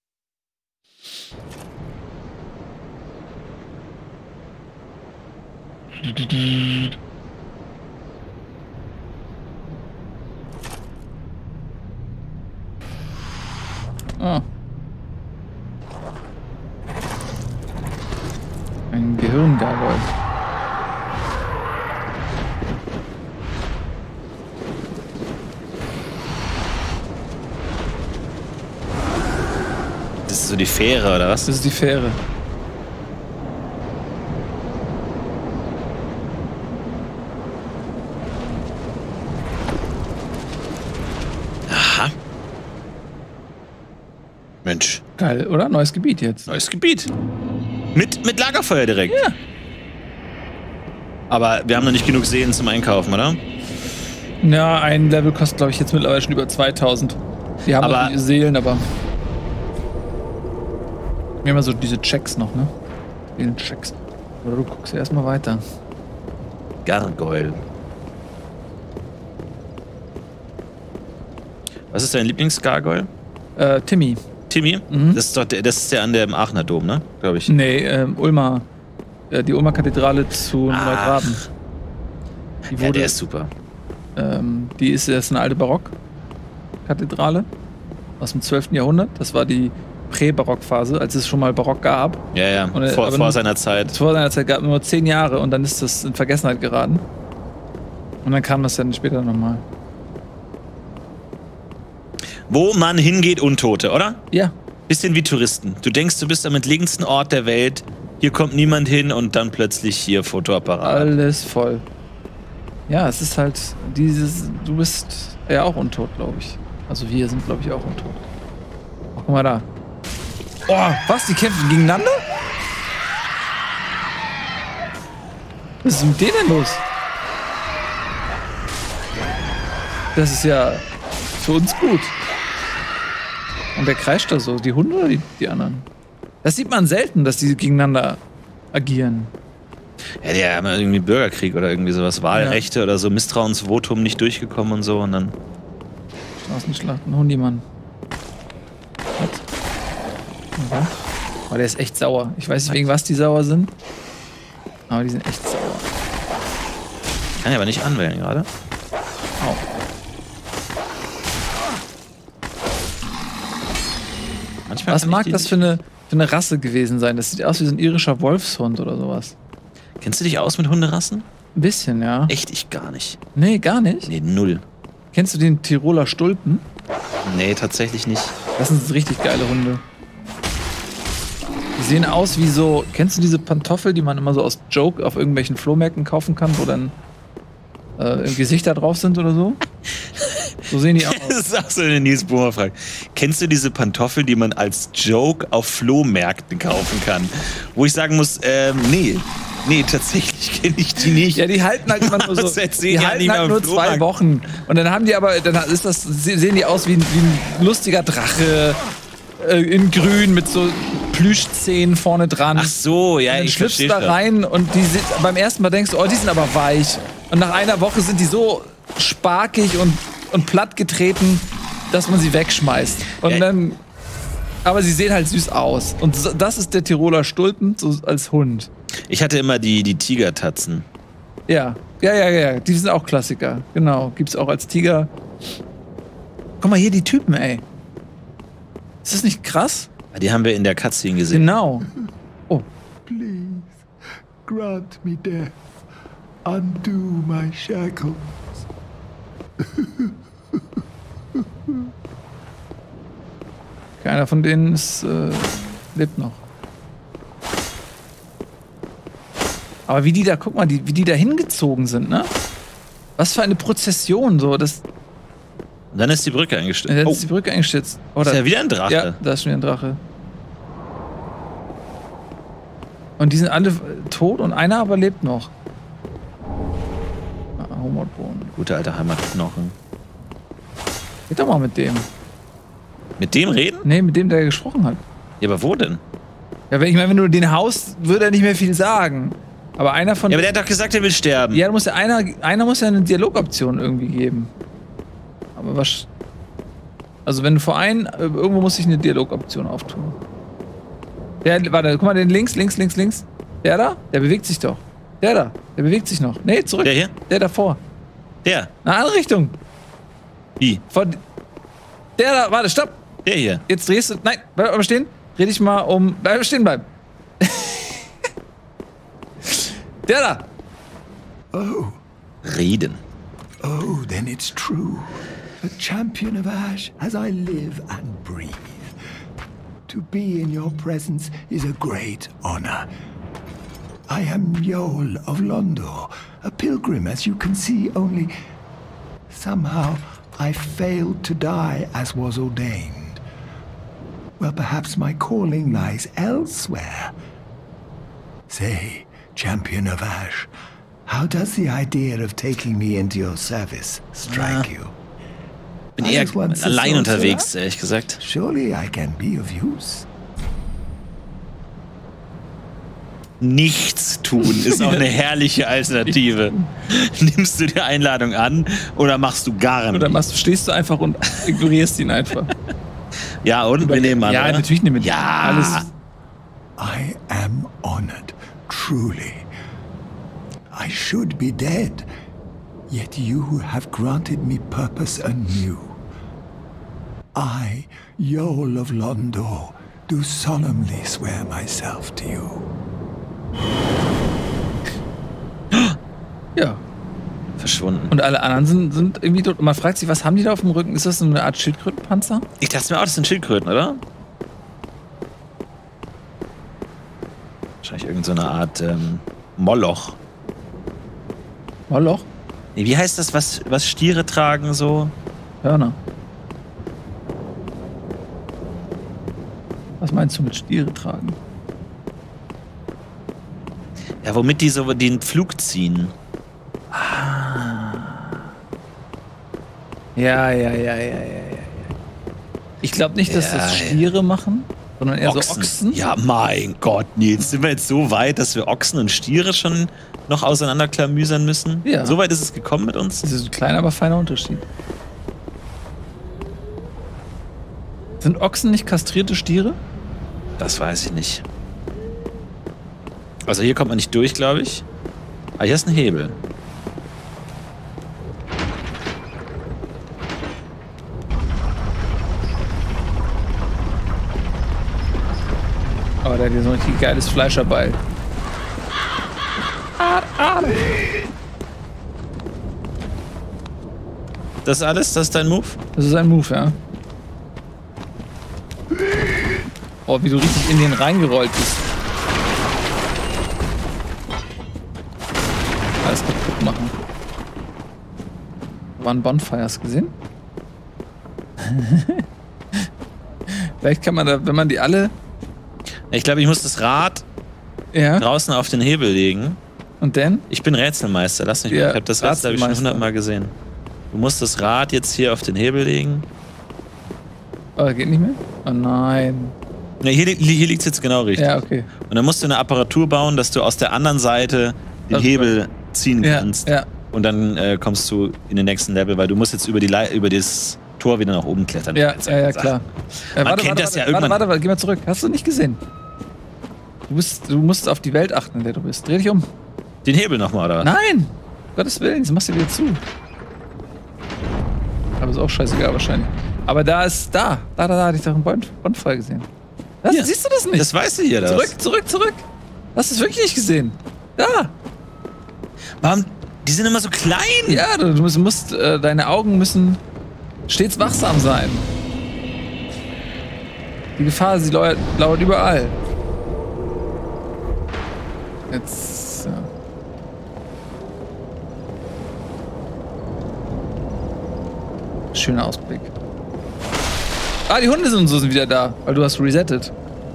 Ah. Ein Gehirngargoyle. Das ist so die Fähre, oder was? Das ist die Fähre. Aha. Mensch, Geil, oder? Neues Gebiet jetzt. neues Gebiet. Mit, mit Lagerfeuer direkt. Ja. Aber wir haben noch nicht genug Seen zum Einkaufen, oder? Ja, ein Level kostet, glaube ich, jetzt mittlerweile schon über zweitausend. Die haben Aber- auch die Seelen, aber. Wir haben ja so diese Checks noch, ne? Seelen-Checks. Oder du guckst erstmal weiter. Gargoyle. Was ist dein Lieblingsgargoyle? Äh, Timmy. Timmy? Mhm. Das ist doch der, das ist der an der im Aachener Dom, ne? Glaube ich. Nee, ähm, Ulmer. Äh, die Ulmer Kathedrale zu Ach. Neugraben. Die Ja, wurde, der ist super. ähm, die ist, das ist eine alte Barock-Kathedrale aus dem zwölften Jahrhundert. Das war die Prä-Barock-Phase, als es schon mal Barock gab. Ja, ja. Und, äh, vor aber vor nur- seiner Zeit. Vor seiner Zeit gab es nur zehn Jahre und dann ist das in Vergessenheit geraten. Und dann kam das dann später nochmal. Wo man hingeht, Untote, oder? Ja, Bisschen wie Touristen. Du denkst, du bist am entlegensten Ort der Welt. Hier kommt niemand hin und dann plötzlich hier Fotoapparat. alles voll. Ja, es ist halt dieses, du bist ja auch untot, glaube ich. Also wir sind, glaube ich, auch untot. Oh, guck mal da. Oh, was? Die kämpfen gegeneinander? Was ist mit denen denn los? Das ist ja für uns gut. Und wer kreischt da so? Die Hunde oder die, die anderen? Das sieht man selten, dass die gegeneinander agieren. Ja, die haben irgendwie Bürgerkrieg oder irgendwie sowas, Wahlrechte ja. oder so, Misstrauensvotum nicht durchgekommen und so und dann. Straßenschlachten, Hundimann. Was? Okay. Oh, der ist echt sauer. Ich weiß nicht, wegen was die sauer sind. Aber die sind echt sauer. Kann ich aber nicht anwählen gerade. Au. Manchmal was mag das für eine, für eine Rasse gewesen sein? Das sieht aus wie so ein irischer Wolfshund oder sowas. Kennst du dich aus mit Hunderassen? Ein bisschen, ja. Echt, ich gar nicht. Nee, gar nicht? Nee, null. Kennst du den Tiroler Stulpen? Nee, tatsächlich nicht. Das sind richtig geile Hunde. Die sehen aus wie so... Kennst du diese Pantoffel, die man immer so aus Joke auf irgendwelchen Flohmärkten kaufen kann, wo dann äh, Gesichter drauf sind oder so? So sehen die aus. Das ist auch so eine Nils Boomer-Frage. Kennst du diese Pantoffeln, die man als Joke auf Flohmärkten kaufen kann? Wo ich sagen muss, ähm, nee. Nee, tatsächlich kenne ich die nicht. Ja, die halten halt immer nur so. Die halten halt nur zwei Wochen. Und dann haben die aber, dann ist das, sehen die aus wie ein, wie ein lustiger Drache äh, in grün mit so Plüschzähnen vorne dran. Ach so, ja, und dann ich schlüpfst verstehe. da rein und die sind, beim ersten Mal denkst du, oh, die sind aber weich. Und nach einer Woche sind die so sparkig und, und platt getreten, dass man sie wegschmeißt. Und ja. dann. Aber sie sehen halt süß aus. Und das ist der Tiroler Stulpen, so als Hund. Ich hatte immer die, die Tigertatzen. Ja, ja, ja, ja. Die sind auch Klassiker. Genau. Gibt's auch als Tiger. Guck mal hier, die Typen, ey. Ist das nicht krass? Die haben wir in der Cutscene gesehen. Genau. Oh. Please, grant me death. Undo my shackles. Keiner von denen ist, äh, lebt noch. Aber wie die da, guck mal, die, wie die da hingezogen sind, ne? Was für eine Prozession, so, das... Und dann ist die Brücke eingestürzt. Dann Oh, ist die Brücke eingestürzt. Oh, ist da, ja wieder ein Drache. ja, da ist schon wieder ein Drache. Und die sind alle tot und einer aber lebt noch. Ah, Homotbone. Gute alte Heimatknochen. Geht doch mal mit dem. Mit dem reden? Nee, mit dem, der gesprochen hat. Ja, aber wo denn? Ja, wenn ich meine, wenn du den haust, würde er nicht mehr viel sagen. Aber einer von... Ja, aber der hat doch gesagt, er will sterben. Ja, da muss ja einer, einer muss ja eine Dialogoption irgendwie geben. Aber was... Also wenn du vor einen... Irgendwo muss sich eine Dialogoption auftun. Der, warte, guck mal, den links, links, links, links. Der da? Der bewegt sich doch. Der da? Der bewegt sich noch. Nee, zurück. Der hier? Der davor. Der? Eine andere Richtung. Wie? Von... Der da, warte, stopp. Der hier. Jetzt drehst du... Nein, bleib mal stehen. Dreh dich mal um... Bleib stehen bleiben. Der da. Oh, Reden. oh, then it's true. A champion of Ash as I live and breathe. To be in your presence is a great honor. I am Yol of Londor, a pilgrim, as you can see, only somehow I failed to die as was ordained. Well, perhaps my calling lies elsewhere. Say, champion of Ash, how does the idea of taking me into your service strike you? Bin eher allein unterwegs, ehrlich gesagt. Surely I can be of use. Nichts tun ist auch eine herrliche Alternative. Nimmst du die Einladung an oder machst du gar nicht? Oder machst, stehst du einfach und ignorierst ihn einfach. Ja, und wir nehmen an. Ja, oder? natürlich nehmen wir Ja. alles. I am honored, truly. I should be dead, yet you have granted me purpose anew. I, Yol of Londor, do solemnly swear myself to you. Ja. Verschwunden. Und alle anderen sind, sind irgendwie tot. Und man fragt sich, was haben die da auf dem Rücken? Ist das so eine Art Schildkrötenpanzer? Ich dachte mir auch, das sind Schildkröten, oder? Wahrscheinlich irgend so eine Art ähm, Moloch. Moloch? Nee, wie heißt das, was, was Stiere tragen so? Hörner. Was meinst du mit Stiere tragen? Ja, womit die so den Flug ziehen. Ah. Ja, ja, ja, ja, ja, ja. Ich glaube nicht, dass Ja, das Stiere ja. machen. sondern eher Ochsen. so Ochsen. Ja, mein Gott, Nils. Sind wir jetzt so weit, dass wir Ochsen und Stiere schon noch auseinanderklamüsern müssen? Ja. So weit ist es gekommen mit uns? Das ist ein kleiner, aber feiner Unterschied. Sind Ochsen nicht kastrierte Stiere? Das weiß ich nicht. Also hier kommt man nicht durch, glaube ich. Ah, hier ist ein Hebel. Aber der hat hier so ein richtig geiles Fleischerbeil. Das alles? Das ist dein Move? Das ist ein Move, ja. Oh, wie du richtig in den reingerollt bist. Alles kaputt machen. Waren Bonfires gesehen? Vielleicht kann man da, wenn man die alle... Ich glaube, ich muss das Rad Ja. draußen auf den Hebel legen. Und dann? Ich bin Rätselmeister, lass mich Ja, mal. Ich habe das Rätsel hab ich schon Rätselmeister. hundertmal gesehen. Du musst das Rad jetzt hier auf den Hebel legen. Oh, geht nicht mehr? Oh nein. Ne, hier, li- hier liegt es jetzt genau richtig. Ja, okay. Und dann musst du eine Apparatur bauen, dass du aus der anderen Seite den Also, Hebel ziehen Ja, kannst. ja. Und dann äh, kommst du in den nächsten Level, weil du musst jetzt über, die Lei- über das Tor wieder nach oben klettern. Ja, Als ja, ja, Sache. klar. Äh, Man kennt das ja warte, irgendwann. Warte, warte, geh mal zurück. Hast du nicht gesehen? Du, bist, du musst auf die Welt achten, in der du bist. Dreh dich um. Den Hebel nochmal, oder was? Nein! Um Gottes Willen, das machst du wieder zu. Aber ist auch scheißegal wahrscheinlich. Aber da ist, da, da, da, da hatte ich doch einen Bon- Bonfire gesehen. Das, Hier. Siehst du das nicht? Das weißt du hier, das. zurück, zurück, zurück. Hast du es wirklich nicht gesehen? Da. Warum? Die sind immer so klein. Ja, du musst, musst äh, deine Augen müssen stets wachsam sein. Die Gefahr, sie lauert, lauert überall. Jetzt. Ja. Schöner Ausblick. Ah, die Hunde sind so sind wieder da, weil du hast resettet.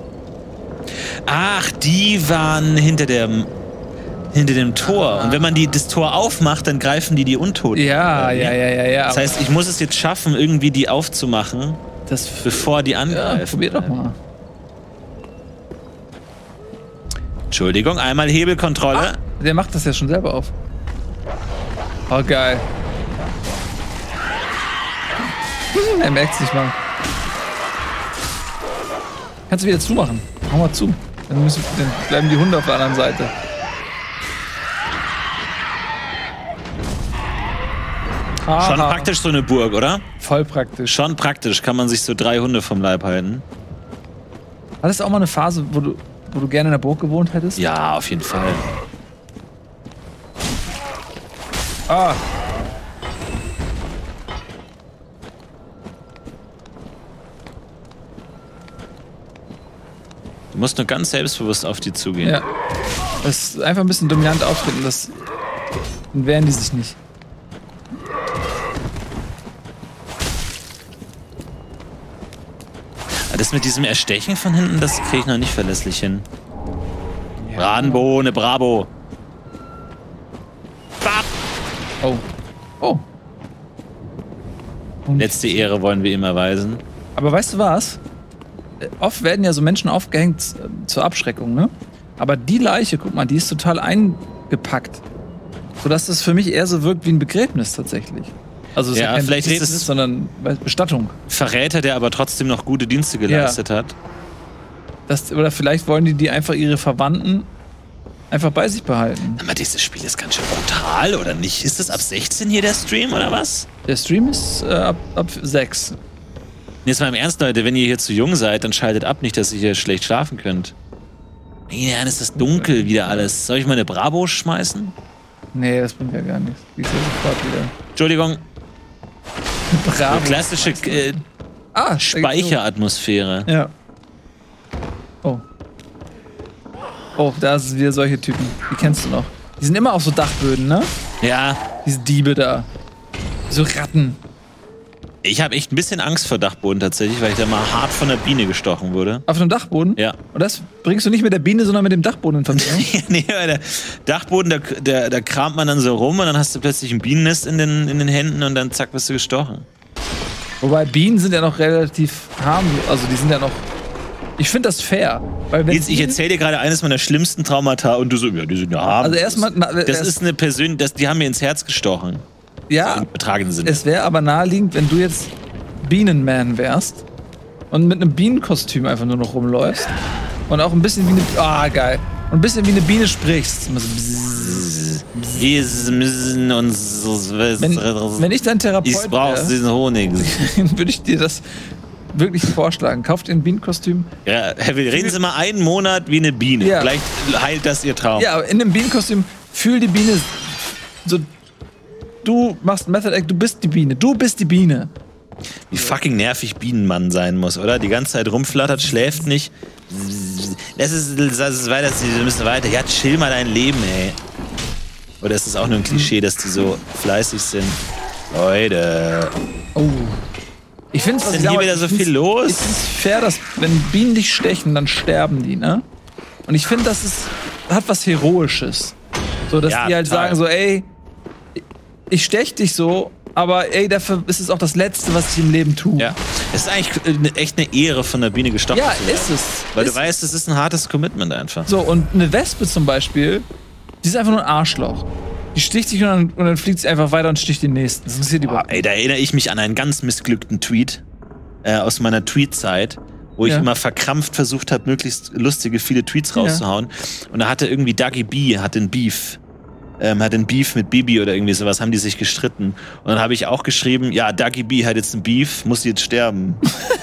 Ach, die waren hinter dem, hinter dem Tor. Und wenn man die, das Tor aufmacht, dann greifen die die Untoten. Ja, an. ja, ja, ja, ja. Das heißt, ich muss es jetzt schaffen, irgendwie die aufzumachen, das bevor die ja, angreifen. probier doch mal. Entschuldigung, einmal Hebelkontrolle. Der macht das ja schon selber auf. Oh, geil. Hm, er merkt es nicht mal. Kannst du wieder zumachen. Mach mal zu. Dann, müssen, dann bleiben die Hunde auf der anderen Seite. Aha. Schon praktisch so eine Burg, oder? Voll praktisch. Schon praktisch, kann man sich so drei Hunde vom Leib halten. Hattest du auch mal eine Phase, wo du, wo du gerne in der Burg gewohnt hättest? Ja, auf jeden Fall. Ah. Du musst nur ganz selbstbewusst auf die zugehen. Ja. Das ist einfach ein bisschen dominant auftreten, das dann wehren die sich nicht. Das mit diesem Erstechen von hinten, das kriege ich noch nicht verlässlich hin. Bradenbohne, Bravo. Bap. Oh. Oh. Letzte Ehre wollen wir ihm erweisen. Aber weißt du was? Äh, Oft werden ja so Menschen aufgehängt äh, zur Abschreckung, ne? Aber die Leiche, guck mal, die ist total eingepackt. Sodass das für mich eher so wirkt wie ein Begräbnis tatsächlich. Also es Ja, ist kein vielleicht ist Begräbnis, es- sondern Bestattung. Verräter, der aber trotzdem noch gute Dienste geleistet hat. Das, oder vielleicht wollen die die einfach ihre Verwandten einfach bei sich behalten. Aber dieses Spiel ist ganz schön brutal, oder nicht? Ist das ab sechzehn hier der Stream, oder was? Der Stream ist äh, ab, ab sechs. Jetzt mal im Ernst, Leute, wenn ihr hier zu jung seid, dann schaltet ab, nicht, dass ihr hier schlecht schlafen könnt. Nee, dann ist das dunkel wieder alles. Soll ich mal eine Bravo schmeißen? Nee, das bringt ja gar nichts. Die ist ja sofort wieder. Entschuldigung, Bravo. klassische äh, Ah, Speicheratmosphäre. Ja. Oh. Oh, da sind wieder solche Typen. Die kennst du noch. Die sind immer auf so Dachböden, ne? Ja, Diese Diebe da. So Ratten. ich habe echt ein bisschen Angst vor Dachboden tatsächlich, weil ich da mal hart von der Biene gestochen wurde. Auf einem Dachboden? Ja. Und das bringst du nicht mit der Biene, sondern mit dem Dachboden in Verbindung? Nee, weil der Dachboden, da, da, da kramt man dann so rum und dann hast du plötzlich ein Bienennest in den, in den Händen und dann zack, wirst du gestochen. Wobei Bienen sind ja noch relativ harmlos. Also die sind ja noch Ich finde das fair. Weil wenn Jetzt, ich erzähle dir gerade eines meiner schlimmsten Traumata und du so, ja, die sind ja harmlos. Also erstmal, na, das erst, ist eine Persön, das, die haben mir ins Herz gestochen. ja, Im übertragenen Sinne. es wäre aber naheliegend, wenn du jetzt Bienenman wärst und mit einem Bienenkostüm einfach nur noch rumläufst und auch ein bisschen wie eine, ah geil, und ein bisschen wie eine Biene sprichst. Immer so bzzz. Wir müssen uns. Wenn, wenn ich dein ich Therapeut brauch wäre, diesen Honig. würde ich dir das wirklich vorschlagen. Kauf dir ein Bienenkostüm. Ja, wir reden Sie mal einen Monat wie eine Biene. Ja. Vielleicht heilt das Ihr Traum. Ja, aber in einem Bienenkostüm fühl die Biene so. Du machst Method Act, du bist die Biene. Du bist die Biene. Wie fucking nervig Bienenmann sein muss, oder? Die ganze Zeit rumflattert, schläft nicht. Das ist, das ist weiter, sie müssen weiter. Ja, chill mal dein Leben, ey. Oder ist das auch nur ein Klischee, dass die so fleißig sind? Leute. Oh. Ich finde es Ist denn hier wieder so viel los? Es ist fair, dass wenn Bienen dich stechen, dann sterben die, ne? Und ich finde, das ist, hat was Heroisches. So, dass Ja, die halt total. sagen so, ey, ich stech dich so, aber ey, dafür ist es auch das Letzte, was ich im Leben tue. Ja. Es ist eigentlich eine, echt eine Ehre, von der Biene gestochen Ja, zu werden. ist es. Weil ist du weißt, es ist ein hartes Commitment einfach. So, und eine Wespe zum Beispiel, die ist einfach nur ein Arschloch. Die sticht sich und dann, und dann fliegt sie einfach weiter und sticht den nächsten. Das interessiert die Boah, überhaupt ey, da erinnere ich mich an einen ganz missglückten Tweet äh, aus meiner Tweet-Zeit, wo ich Ja. immer verkrampft versucht habe, möglichst lustige, viele Tweets rauszuhauen. Und da hatte irgendwie Dougie B, hat den Beef. Ähm, hat den Beef mit Bibi oder irgendwie sowas, haben die sich gestritten. Und dann habe ich auch geschrieben, ja, Dougie B hat jetzt einen Beef, muss sie jetzt sterben.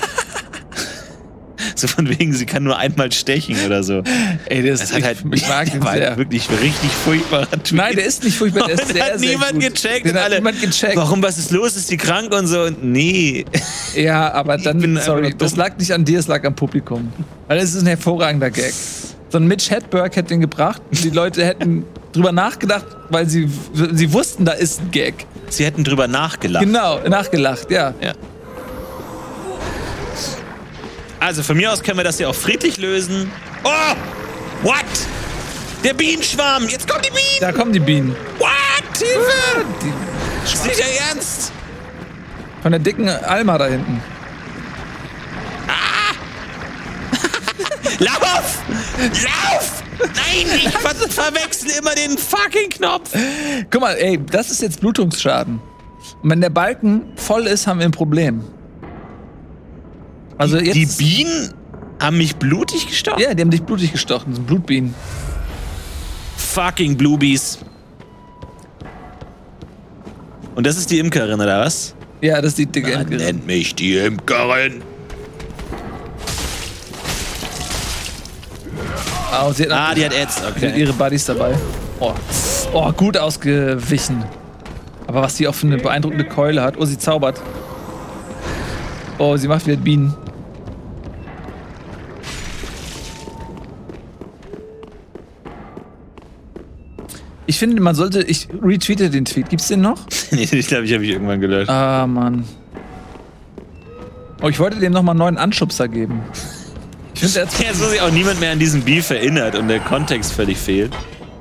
So von wegen, sie kann nur einmal stechen oder so. Ey, das, Das hat ich, halt, ich mag der den war sehr. halt wirklich richtig furchtbarer Tweet. Nein, der ist nicht furchtbar, der ist Und sehr, hat sehr niemand gut. gecheckt. Den und hat alle, niemand gecheckt. Warum, was ist los? Ist die krank und so? Und nee. Ja, aber bin dann, einfach sorry, nur dumm. das lag nicht an dir, es lag am Publikum. Weil es ist ein hervorragender Gag. So ein Mitch Hedberg hätte den gebracht und die Leute hätten drüber nachgedacht, weil sie, sie wussten, da ist ein Gag. Sie hätten drüber nachgelacht. Genau, nachgelacht, ja. Ja. Also von mir aus können wir das ja auch friedlich lösen. Oh! What? Der Bienenschwarm! Jetzt kommen die Bienen! Da kommen die Bienen. What? Hilfe! Ist nicht Ihr Ernst? Von der dicken Alma da hinten. Lauf! Lauf! Nein, ich ver verwechsel immer den fucking Knopf. Guck mal, ey, das ist jetzt Blutungsschaden. Und wenn der Balken voll ist, haben wir ein Problem. Also jetzt. Die Bienen haben mich blutig gestochen? Ja, die haben dich blutig gestochen. Das sind Blutbienen. Fucking Bluebies. Und das ist die Imkerin, oder was? Ja, das ist die dicke Man Imkerin. nennt mich die Imkerin. Ah, sie hat Ah, die hat Ads, Die hat okay. ihre Buddies dabei. Oh. oh, gut ausgewichen. Aber was sie auch für eine beeindruckende Keule hat. Oh, sie zaubert. Oh, sie macht wieder Bienen. Ich finde, man sollte. Ich retweete den Tweet. Gibt's den noch? Nee, ich glaube, ich habe ich irgendwann gelöscht. Ah, Mann. Oh, ich wollte dem nochmal einen neuen Anschubser geben. Ich finde, er hat Jetzt muss sich auch niemand mehr an diesen Beef erinnert und der Kontext völlig fehlt.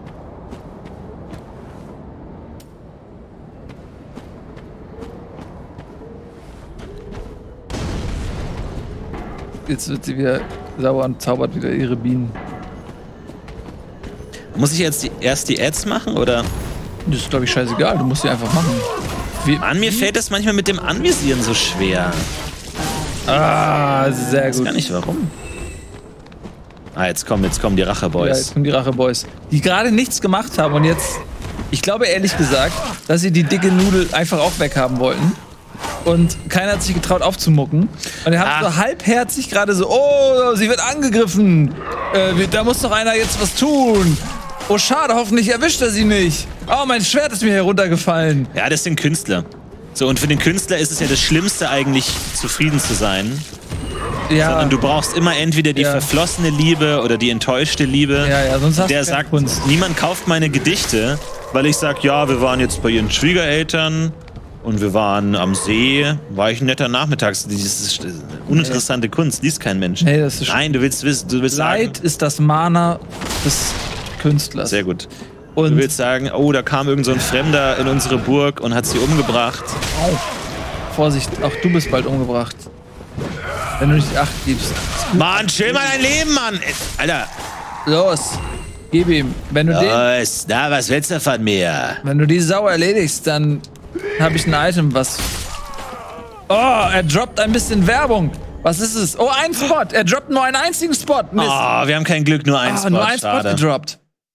jetzt wird sie wieder sauer und zaubert wieder ihre Bienen. Muss ich jetzt die, erst die Ads machen, oder? Das ist, glaube ich, scheißegal. Du musst sie einfach machen. Wie, An mir fällt das manchmal mit dem Anvisieren so schwer. ah, sehr Ich weiß gut. gar nicht, warum. Ah, jetzt kommen, jetzt kommen die Ja, Rache-Boys. jetzt kommen die Rache-Boys. Die gerade nichts gemacht haben und jetzt. Ich glaube ehrlich gesagt, dass sie die dicke Nudel einfach auch weghaben wollten. Und keiner hat sich getraut aufzumucken. Und er hat Ah. so halbherzig gerade so, oh, sie wird angegriffen. Äh, wir- da muss doch einer jetzt was tun. Oh, schade, hoffentlich erwischt er sie nicht. Oh, mein Schwert ist mir heruntergefallen. Ja, das sind Künstler. So, und für den Künstler ist es ja das Schlimmste eigentlich, zufrieden zu sein. Ja, Sondern du brauchst immer entweder die Ja. verflossene Liebe oder die enttäuschte Liebe. ja, ja, sonst hast Der du keine sagt, Kunst. niemand kauft meine Gedichte, weil ich sag, ja, wir waren jetzt bei ihren Schwiegereltern und wir waren am See, war ich ein netter Nachmittags. Das ist uninteressante Kunst, liest kein Mensch. Nee, das ist Nein, du willst wissen, du willst Leid sagen, ist das Mana des Künstlers. sehr gut. Und Du willst sagen, oh, da kam irgend so ein Fremder in unsere Burg und hat sie umgebracht. Au. Vorsicht, auch du bist bald umgebracht. Wenn du nicht Acht gibst. Mann, chill mal dein Leben, Mann. Alter. Los, gib ihm. Wenn du, den, Los, na, was willst du von mir? wenn du die Sau erledigst, dann habe ich ein Item, was... Oh, er droppt ein bisschen Werbung. Was ist es? Oh, ein Spot. Er droppt nur einen einzigen Spot. Mist. Oh, wir haben kein Glück, nur ein Ah, Spot. nur ein Spot Schade. gedroppt.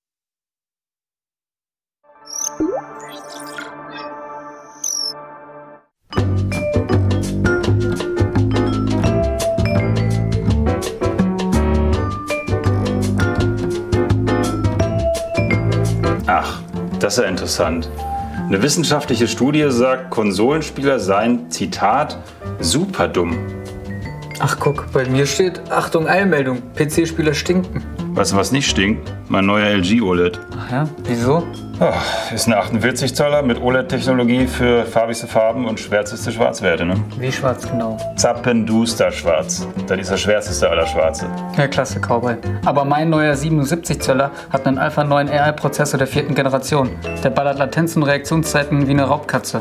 Ach, das ist ja interessant. Eine wissenschaftliche Studie sagt, Konsolenspieler seien, Zitat, super dumm. Ach guck, bei mir steht, Achtung, Eilmeldung, P C-Spieler stinken. Weißt du, was nicht stinkt? Mein neuer L G O L E D. Ach ja, wieso? Oh, ist ein achtundvierzig Zoller mit O L E D-Technologie für farbigste Farben und schwärzeste Schwarzwerte, ne? Wie schwarz genau? Zappenduster schwarz. Das ist das schwärzeste aller Schwarze. Ja, klasse, Cowboy. Aber mein neuer siebenundsiebzig Zoller hat einen Alpha neun A I-Prozessor der vierten Generation. Der ballert Latenzen und Reaktionszeiten wie eine Raubkatze.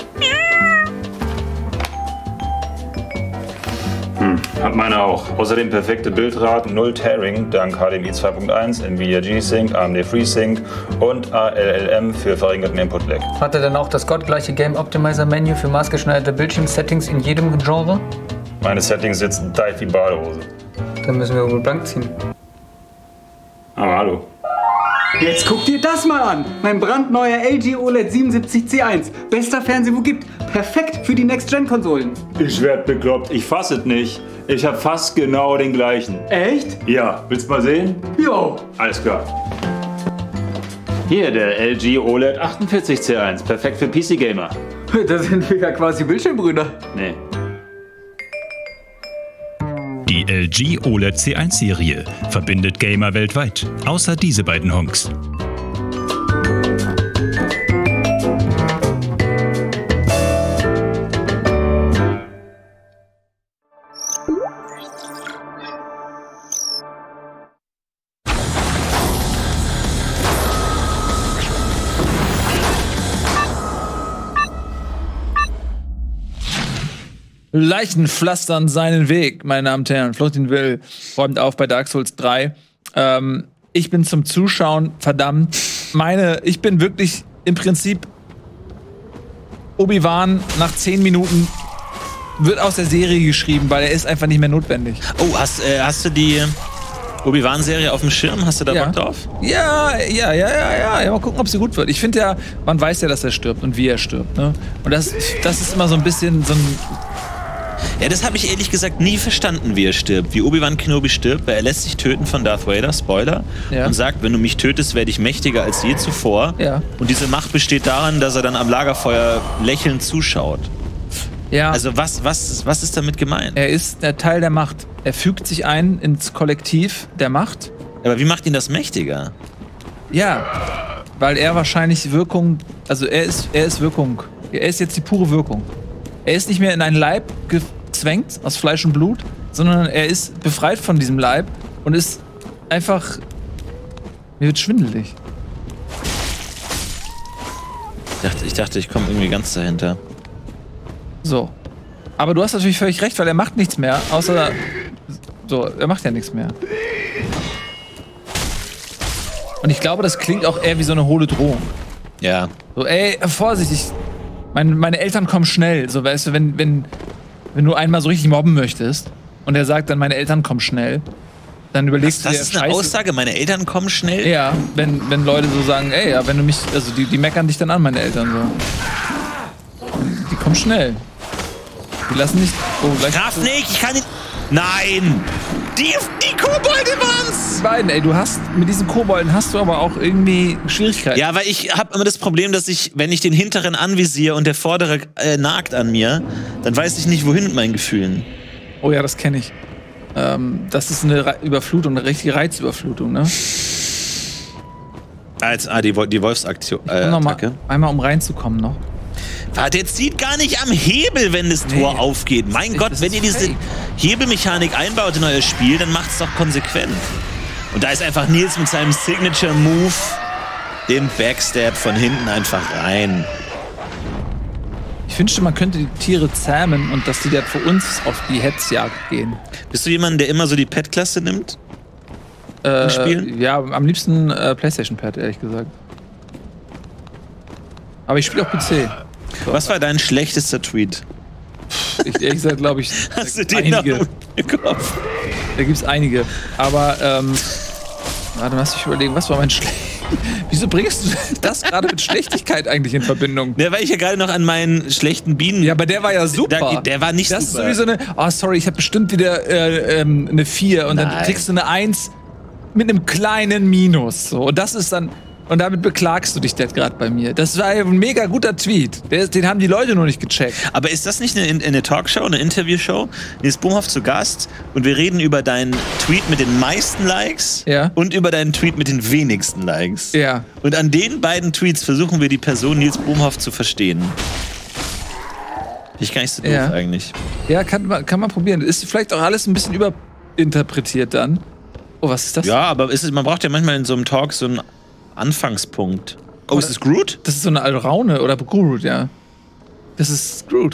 Hat meine auch. Außerdem perfekte Bildrate, null Tearing dank H D M I zwei Punkt eins, Nvidia G-Sync, A M D FreeSync und A L L M für verringerten Input-Lag. Hat er denn auch das gottgleiche Game Optimizer Menü für maßgeschneiderte Bildschirmsettings in jedem Genre? Meine Settings sitzen tight wie Badehose. Dann müssen wir wohl blank ziehen. Aber hallo. Jetzt guck dir das mal an! Mein brandneuer L G O L E D siebenundsiebzig C eins. Bester Fernseher, wo gibt. Perfekt für die Next-Gen-Konsolen. Ich werd bekloppt. Ich fass es nicht. Ich hab fast genau den gleichen. Echt? Ja, willst du mal sehen? Jo. Alles klar. Hier, der L G O L E D achtundvierzig C eins. Perfekt für P C-Gamer. Da sind wir ja quasi Bildschirmbrüder. Nee. Die L G O L E D C eins Serie verbindet Gamer weltweit, außer diese beiden Honks. Leichen pflastern seinen Weg, meine Damen und Herren. Florentin Will räumt auf bei Dark Souls drei. Ähm, ich bin zum Zuschauen, verdammt. Meine, ich bin wirklich im Prinzip Obi-Wan nach zehn Minuten wird aus der Serie geschrieben, weil er ist einfach nicht mehr notwendig. Oh, hast, äh, hast du die Obi-Wan-Serie auf dem Schirm? Hast du da Ja. Bock drauf? Ja, ja, ja, ja, ja, ja. Mal gucken, ob sie gut wird. Ich finde ja, man weiß ja, dass er stirbt und wie er stirbt. Ne? Und das, das ist immer so ein bisschen so ein. Ja, das habe ich ehrlich gesagt nie verstanden, wie er stirbt. Wie Obi-Wan Kenobi stirbt, weil er lässt sich töten von Darth Vader, Spoiler, Ja. und sagt, wenn du mich tötest, werde ich mächtiger als je zuvor. Ja. Und diese Macht besteht daran, dass er dann am Lagerfeuer lächelnd zuschaut. Ja. Also was, was, was ist damit gemeint? Er ist der Teil der Macht. Er fügt sich ein ins Kollektiv der Macht. Aber wie macht ihn das mächtiger? Ja, weil er wahrscheinlich Wirkung, also er ist, er ist Wirkung. Er ist jetzt die pure Wirkung. Er ist nicht mehr in einen Leib gezwängt aus Fleisch und Blut, sondern er ist befreit von diesem Leib und ist einfach. Mir wird schwindelig. Ich dachte, ich, dachte, ich komme irgendwie ganz dahinter. So. Aber du hast natürlich völlig recht, weil er macht nichts mehr, außer. So, er macht ja nichts mehr. Und ich glaube, das klingt auch eher wie so eine hohle Drohung. Ja. So, ey, vorsichtig. Mein, meine Eltern kommen schnell. So, weißt du, wenn, wenn, wenn du einmal so richtig mobben möchtest und er sagt dann, meine Eltern kommen schnell, dann überlegst Das du dir, ist eine Aussage, meine Eltern kommen schnell? Ja, wenn, wenn Leute so sagen, ey, ja, wenn du mich, also die, die meckern dich dann an, meine Eltern so. Die kommen schnell. Die lassen nicht. Oh, gleich. Kraft nicht, ich kann nicht. Nein! Die, die Kobolde waren's! Die beiden, ey, du hast, mit diesen Kobolden hast du aber auch irgendwie Schwierigkeiten. Ja, weil ich habe immer das Problem, dass ich, wenn ich den hinteren anvisiere und der vordere äh, nagt an mir, dann weiß ich nicht, wohin mit meinen Gefühlen. Oh ja, das kenne ich. Ähm, das ist eine Re Überflutung, eine richtige Reizüberflutung, ne? Als, ah, die, Wo- die Wolfsaktion. Äh, noch mal, Attacke. einmal, um reinzukommen noch. Warte, der zieht gar nicht am Hebel, wenn das Tor Nee. aufgeht. Mein Das Gott, ist wenn ihr diese fake. Hebelmechanik einbaut in euer Spiel, dann macht's doch konsequent. Und da ist einfach Nils mit seinem Signature-Move, dem Backstab von hinten einfach rein. Ich wünschte, man könnte die Tiere zähmen und dass die dann für uns auf die Hetzjagd gehen. Bist du jemand, der immer so die Pet-Klasse nimmt? Äh, In Spielen? Ja, am liebsten äh, PlayStation-Pad, ehrlich gesagt. Aber ich spiele auch P C. Was war dein schlechtester Tweet? Ich, ehrlich gesagt, glaube ich, Hast du den noch einige. im Kopf? Da gibt's einige. Aber, ähm, warte, lass mich überlegen, was war mein Schle Wieso bringst du das gerade mit Schlechtigkeit eigentlich in Verbindung? Ja, weil ich ja gerade noch an meinen schlechten Bienen... Ja, aber der war ja super. Da, der war nicht das super. ist sowieso eine, oh sorry, ich habe bestimmt wieder äh, ähm, eine vier und Nein. dann kriegst du eine eins mit einem kleinen Minus. So. Und das ist dann... Und damit beklagst du dich jetzt gerade bei mir. Das war ja ein mega guter Tweet. Der, den haben die Leute noch nicht gecheckt. Aber ist das nicht eine, eine Talkshow, eine Interviewshow? Nils Bohmhoff zu Gast und wir reden über deinen Tweet mit den meisten Likes Ja. und über deinen Tweet mit den wenigsten Likes. Ja. Und an den beiden Tweets versuchen wir die Person Nils Bohmhoff zu verstehen. Finde ich gar nicht so doof Ja. eigentlich. Ja, kann man, kann man probieren. Ist vielleicht auch alles ein bisschen überinterpretiert dann. Oh, was ist das? Ja, aber ist es, man braucht ja manchmal in so einem Talk so einen Anfangspunkt. Oh, ist es Groot? Das ist so eine Alraune oder Groot, ja. Das ist Groot.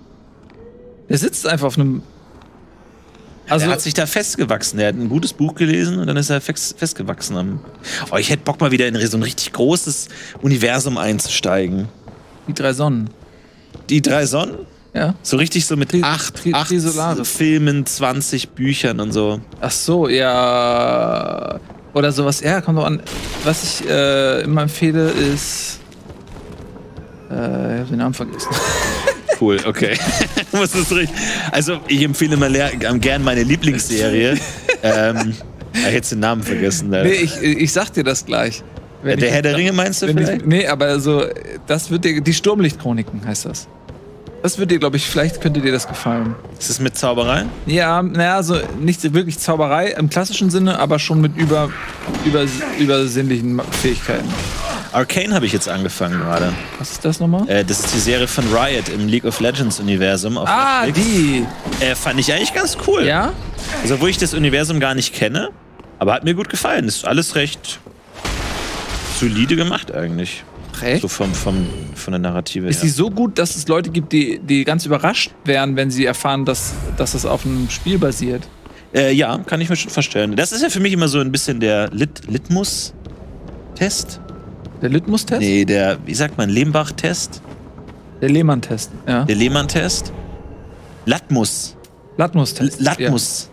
Der sitzt einfach auf einem... Also, Er hat sich da festgewachsen. Er hat ein gutes Buch gelesen und dann ist er fest, festgewachsen. Am oh, ich hätte Bock mal wieder in so ein richtig großes Universum einzusteigen. die drei Sonnen. Die drei Sonnen? Ja. So richtig so mit Tri- acht, Tri- acht Trisolaris. Filmen, zwanzig Büchern und so. Ach so, ja. Oder sowas. Ja, kommt doch an. Was ich äh, immer empfehle ist... Äh, ich hab den Namen vergessen. Cool, okay. Muss das richtig. Also, ich empfehle mal leer- gern meine Lieblingsserie. ähm, ich hätte jetzt den Namen vergessen. Nee, ich, ich sag dir das gleich. Wenn Der ich- Herr der Ringe meinst du wenn vielleicht? ich, Nee, aber so, das wird dir... Die Sturmlichtchroniken heißt das. Das wird dir, glaube ich, vielleicht könnte dir das gefallen. Ist das mit Zauberei? Ja, naja, so nicht wirklich Zauberei im klassischen Sinne, aber schon mit über, über, übersinnlichen Fähigkeiten. Arcane habe ich jetzt angefangen gerade. Was ist das nochmal? Äh, das ist die Serie von Riot im League of Legends Universum. Auf Ah, Netflix. die! Äh, fand ich eigentlich ganz cool. Ja? Also, wo ich das Universum gar nicht kenne, aber hat mir gut gefallen. Ist alles recht solide gemacht eigentlich. Recht? So vom, vom, von der Narrative Ist her. die so gut, dass es Leute gibt, die, die ganz überrascht wären, wenn sie erfahren, dass, dass das auf einem Spiel basiert? Äh, ja, kann ich mir schon vorstellen. Das ist ja für mich immer so ein bisschen der Lit Litmus-Test. Der Litmus-Test? Nee, der, wie sagt man, Lehmbach-Test? Der Lehmann-Test, ja. Der Lehmann-Test? Latmus. Latmus-Test. Latmus.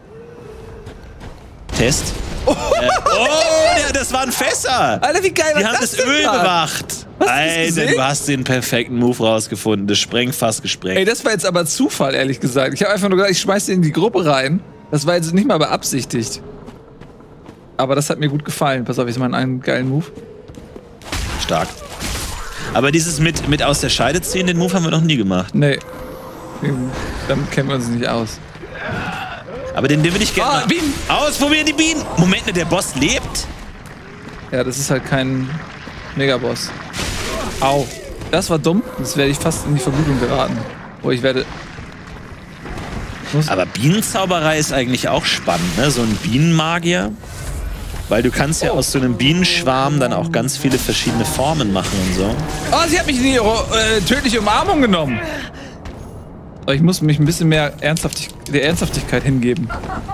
Test. Oh, äh, oh der, das waren Fässer. Ja. Alter, wie geil Die war haben das das denn Öl grad? bewacht. Hast du das Alter, gesehen? du hast den perfekten Move rausgefunden. Das Sprengfass gesprengt. Ey, das war jetzt aber Zufall, ehrlich gesagt. Ich habe einfach nur gesagt, ich schmeiß den in die Gruppe rein. Das war jetzt nicht mal beabsichtigt. Aber das hat mir gut gefallen. Pass auf, ich mache einen geilen Move. Stark. Aber dieses mit, mit aus der Scheide ziehen, den Move haben wir noch nie gemacht. Nee. Damit kennen wir uns nicht aus. Aber den, den will ich gerne Ah, Bienen! ausprobieren, die Bienen. Moment, der Boss lebt? Ja, das ist halt kein Megaboss. Au. Das war dumm. Das werde ich fast in die Verblütung geraten. Oh, ich werde... Muss- Aber Bienenzauberei ist eigentlich auch spannend, ne? So ein Bienenmagier. Weil du kannst ja aus so einem Bienenschwarm dann auch ganz viele verschiedene Formen machen und so. Oh, sie hat mich in die äh, tödliche Umarmung genommen. Aber ich muss mich ein bisschen mehr Ernsthaftig der Ernsthaftigkeit hingeben.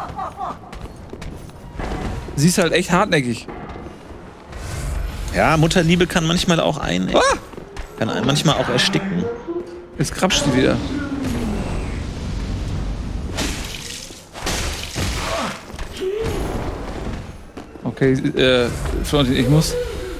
Sie ist halt echt hartnäckig. Ja, Mutterliebe kann manchmal auch ein... Ah! Kann einen manchmal auch ersticken. Jetzt krapscht die wieder. Okay, äh, Florentin, ich muss...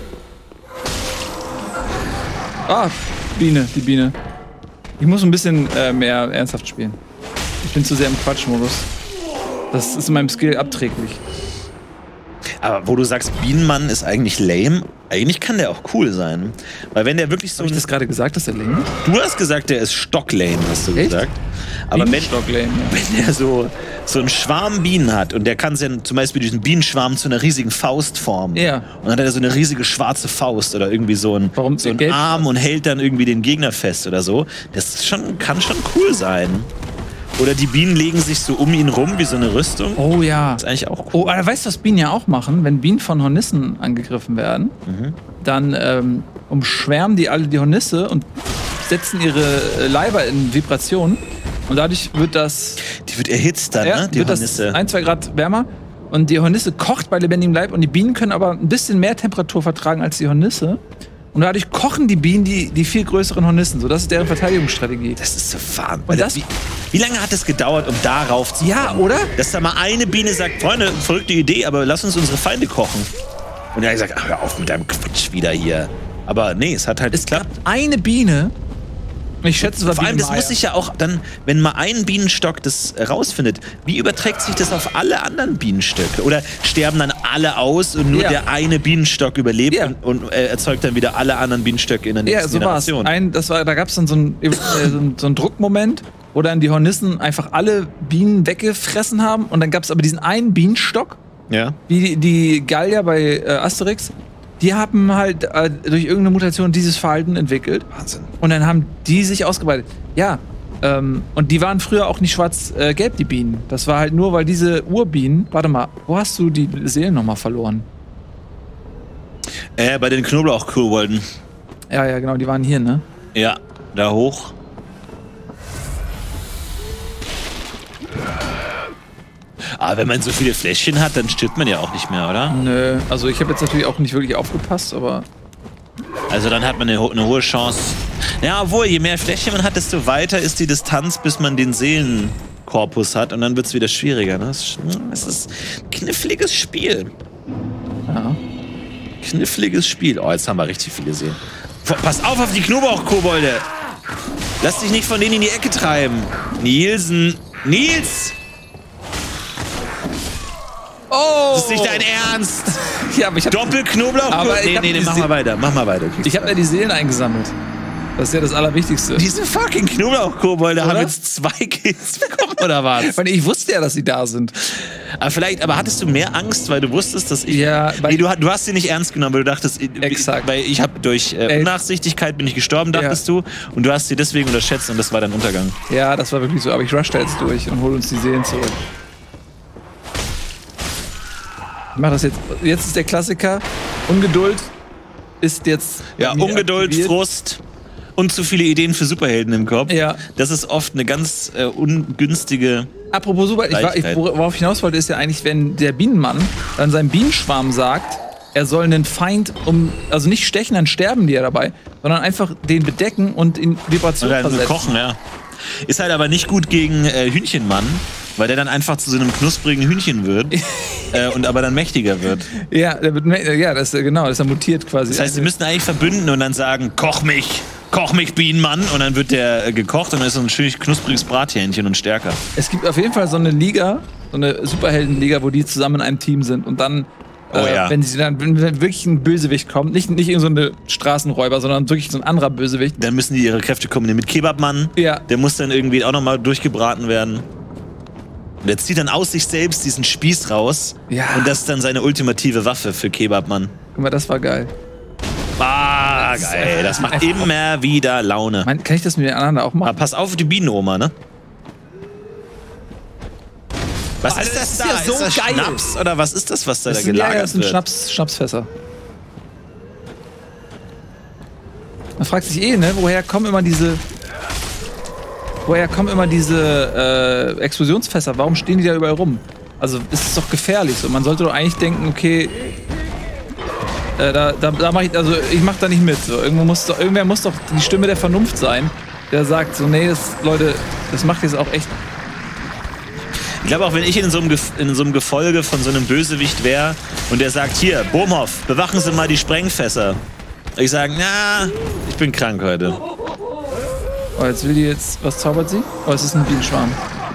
Ah, Biene, die Biene. Ich muss ein bisschen äh, mehr ernsthaft spielen. Ich bin zu sehr im Quatschmodus. Das ist in meinem Skill abträglich. Aber wo du sagst, Bienenmann ist eigentlich lame, eigentlich kann der auch cool sein. Weil wenn der wirklich so... Habe ich das gerade gesagt, dass er lame ist? Du hast gesagt, der ist stocklame, hast du Echt? gesagt. Aber wenn, Bienenstock-lame, ja. wenn der so, so einen Schwarm Bienen hat und der kann ja zum Beispiel diesen Bienenschwarm zu einer riesigen Faust formen. Ja. Und dann hat er so eine riesige schwarze Faust oder irgendwie so ein, Warum so einen gelb? Arm und hält dann irgendwie den Gegner fest oder so. Das ist schon, kann schon cool sein. Oder die Bienen legen sich so um ihn rum wie so eine Rüstung. Oh ja. Das ist eigentlich auch cool. Oh, aber weißt du, was Bienen ja auch machen? Wenn Bienen von Hornissen angegriffen werden, Mhm. dann ähm, umschwärmen die alle die Hornisse und setzen ihre äh, Leiber in Vibration und dadurch wird das... Die wird erhitzt dann, ja, ne? Die wird Hornisse. das ein, zwei Grad wärmer und die Hornisse kocht bei lebendigem Leib und die Bienen können aber ein bisschen mehr Temperatur vertragen als die Hornisse. Und dadurch kochen die Bienen die, die viel größeren Hornissen. So, das ist deren Verteidigungsstrategie. Das ist so Wahnsinn. Und das- Wie, wie lange hat es gedauert, um darauf zu Ja, kommen? oder? Dass da mal eine Biene sagt, Freunde, verrückte Idee, aber lass uns unsere Feinde kochen. Und er hat gesagt, ach, hör auf mit deinem Quatsch wieder hier. Aber nee, es hat halt Es gab eine Biene. Ich schätze, es war Vor allem, Biene das Maya. muss sich ja auch dann, wenn mal ein Bienenstock das rausfindet, wie überträgt sich das auf alle anderen Bienenstöcke? Oder sterben dann alle aus und nur Ja. der eine Bienenstock überlebt Ja. und, und äh, erzeugt dann wieder alle anderen Bienenstöcke in der Ja, nächsten so war es. Generation? Ein, das war, da gab es dann so einen äh, so ein, so ein Druckmoment, wo dann die Hornissen einfach alle Bienen weggefressen haben. Und dann gab es aber diesen einen Bienenstock, Ja. wie die Gallier bei äh, Asterix. Die haben halt äh, durch irgendeine Mutation dieses Verhalten entwickelt. Wahnsinn. Und dann haben die sich ausgebreitet. Ja, ähm, und die waren früher auch nicht schwarz-gelb, die Bienen. Das war halt nur, weil diese Urbienen... Warte mal, wo hast du die Seelen nochmal verloren? Äh, bei den Knoblauchkobolden. Ja, ja, genau, die waren hier, ne? Ja, da hoch. Aber wenn man so viele Fläschchen hat, dann stirbt man ja auch nicht mehr, oder? Nö, also ich habe jetzt natürlich auch nicht wirklich aufgepasst, aber... Also dann hat man eine, ho eine hohe Chance. Ja, obwohl, je mehr Fläschchen man hat, desto weiter ist die Distanz, bis man den Seelenkorpus hat. Und dann wird es wieder schwieriger. Ne? Das ist- das ist ein kniffliges Spiel. Ja. Kniffliges Spiel. Oh, jetzt haben wir richtig viele Seelen. Vor- Pass auf auf die Knoblauchkobolde. Lass dich nicht von denen in die Ecke treiben. Nielsen. Nils! Oh! Das ist nicht dein Ernst. Ja, aber ich habe Doppelknoblauch. Aber ich Nee, hab nee, nee, die mach Se- mal weiter. Mach mal weiter. ich hab ja die Seelen eingesammelt. Das ist ja das Allerwichtigste. Diese fucking Knoblauchkobolde haben Oder? jetzt zwei Kills bekommen, oder was? Weil ich wusste ja, dass sie da sind. Aber vielleicht, aber hattest du mehr Angst, weil du wusstest, dass ich... Ja, weil- nee, du, du hast sie nicht ernst genommen, weil du dachtest... äh, Exakt. Weil ich habe durch äh, Ey. Unnachsichtigkeit bin ich gestorben, dachtest du. Und du hast sie deswegen unterschätzt und das war dein Untergang. Ja, das war wirklich so. Aber ich rush da jetzt durch und hol uns die Seelen zurück. Ich mach das jetzt. Jetzt ist der Klassiker. Ungeduld ist jetzt. Ja, bei mir Ungeduld, aktiviert. Frust und zu viele Ideen für Superhelden im Kopf. Ja. Das ist oft eine ganz äh, ungünstige... Apropos Super, ich war, ich, Gleichheit. worauf ich hinaus wollte, ist ja eigentlich, wenn der Bienenmann dann seinem Bienenschwarm sagt, er soll einen Feind um, also nicht stechen, dann sterben die ja dabei, sondern einfach den bedecken und in Vibration Oder versetzen. kochen, ja. Ist halt aber nicht gut gegen äh, Hühnchenmann, weil der dann einfach zu so einem knusprigen Hühnchen wird äh, und aber dann mächtiger wird. Ja, der wird, ja, das ist genau, das ist ja mutiert quasi. Das heißt, sie müssten eigentlich verbünden und dann sagen, koch mich, koch mich, Bienenmann. Und dann wird der äh, gekocht und dann ist so ein schönes knuspriges Brathähnchen und stärker. Es gibt auf jeden Fall so eine Liga, so eine Superheldenliga, wo die zusammen in einem Team sind und dann, Oh äh, ja. wenn sie dann, wenn wirklich ein Bösewicht kommt, nicht, nicht irgend so eine Straßenräuber, sondern wirklich so ein anderer Bösewicht. Dann müssen die ihre Kräfte kombinieren mit Kebabmann. Ja. Der muss dann irgendwie auch nochmal durchgebraten werden. Und der zieht dann aus sich selbst diesen Spieß raus. Ja. Und das ist dann seine ultimative Waffe für Kebabmann. Guck mal, das war geil. Ah, geil. Das macht immer wieder Laune. Mein, kann ich das mit den anderen auch Aber machen? pass auf die Bienenoma, ne? Was Boah, ist das das ist da? ja so ist das geil. Schnaps oder was ist das, was da, Das da sind, ja, gelagert das sind wird? Schnaps, Schnapsfässer. Man fragt sich eh, ne, woher kommen immer diese. Woher kommen immer diese äh, Explosionsfässer? Warum stehen die da überall rum? Also ist es doch gefährlich. So. Man sollte doch eigentlich denken, okay, äh, da, da, da mach ich, also ich mach da nicht mit. So. Irgendwo muss doch, irgendwer muss doch die Stimme der Vernunft sein, der sagt, so, nee, das, Leute, das macht jetzt auch echt. Ich glaube auch, wenn ich in so, einem Gef in so einem Gefolge von so einem Bösewicht wäre und der sagt, hier, Bohmhoff, bewachen Sie mal die Sprengfässer. Ich sage, na, ich bin krank heute. Oh, jetzt will die jetzt, was zaubert sie? Oh, es ist ein Bienenschwarm.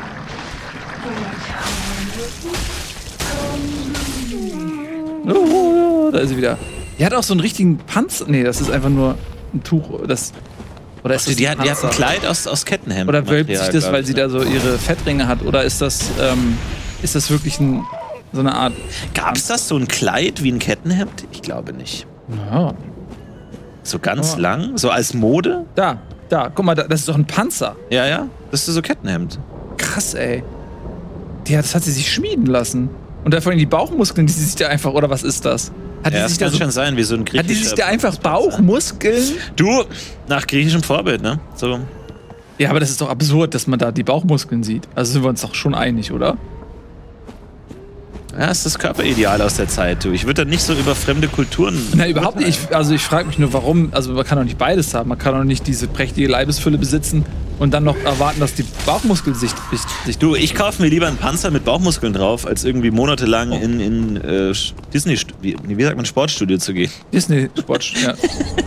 Oh, da ist sie wieder. Die hat auch so einen richtigen Panzer. Nee, das ist einfach nur ein Tuch. Das, oder ist Die, das die, hat, die hat ein Panzer? Kleid aus, aus Kettenhemd. Oder wölbt sich das, weil sie da so ihre Fettringe hat? Oder ist das, ähm, ist das wirklich ein, so eine Art. Gab es das, so ein Kleid wie ein Kettenhemd? Ich glaube nicht. Ja. So ganz Oh. lang? So als Mode? Da, da, guck mal, da, das ist doch ein Panzer. Ja, ja. Das ist so Kettenhemd. Krass, ey. Die hat, das hat sie sich schmieden lassen. Und da vor allem die Bauchmuskeln, die sie sich da einfach. Oder was ist das? Hat die Ja, sich das da kann so, schon sein, wie so ein hat griechischer... die sich da einfach Bauchmuskeln? Du, nach griechischem Vorbild, ne? So. Ja, aber das ist doch absurd, dass man da die Bauchmuskeln sieht. Also sind wir uns doch schon einig, oder? Ja, ist das Körperideal aus der Zeit, du. Ich würde da nicht so über fremde Kulturen... Na, überhaupt nicht. Ich, also ich frage mich nur, warum. Also man kann doch nicht beides haben. Man kann doch nicht diese prächtige Leibesfülle besitzen und dann noch erwarten, dass die Bauchmuskeln sich... sich Du, ich kaufe mir lieber einen Panzer mit Bauchmuskeln drauf, als irgendwie monatelang Oh. in, in äh, Disney... Wie, wie sagt man? Sportstudio zu gehen. Disney-Sport, ja.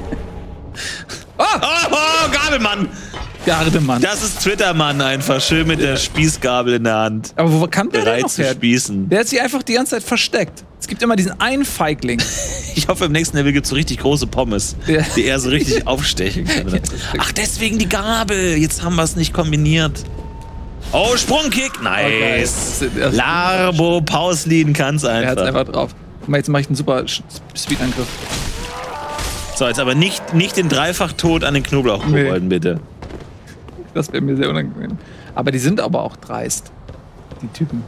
Ah! Oh, oh, Gabelmann! Gardemann. Das ist Twitter-Mann einfach. Schön mit der Spießgabel in der Hand. Aber wo kam der denn Bereit noch zu her? spießen. Der hat sich einfach die ganze Zeit versteckt. Es gibt immer diesen einen Feigling. Ich hoffe, im nächsten Level gibt es so richtig große Pommes, Ja. die er so richtig aufstechen kann. Ach, deswegen die Gabel. Jetzt haben wir es nicht kombiniert. Oh, Sprungkick. Nice. Okay. Das- Larbo Pauslin kann's Er hat's einfach. einfach drauf. Guck mal, jetzt mache ich einen super Sch- Speed-Angriff. So, jetzt aber nicht, nicht den Dreifach-Tod an den Knoblauchkobolden, bitte. Das wäre mir sehr unangenehm. Aber die sind aber auch dreist. Die Typen.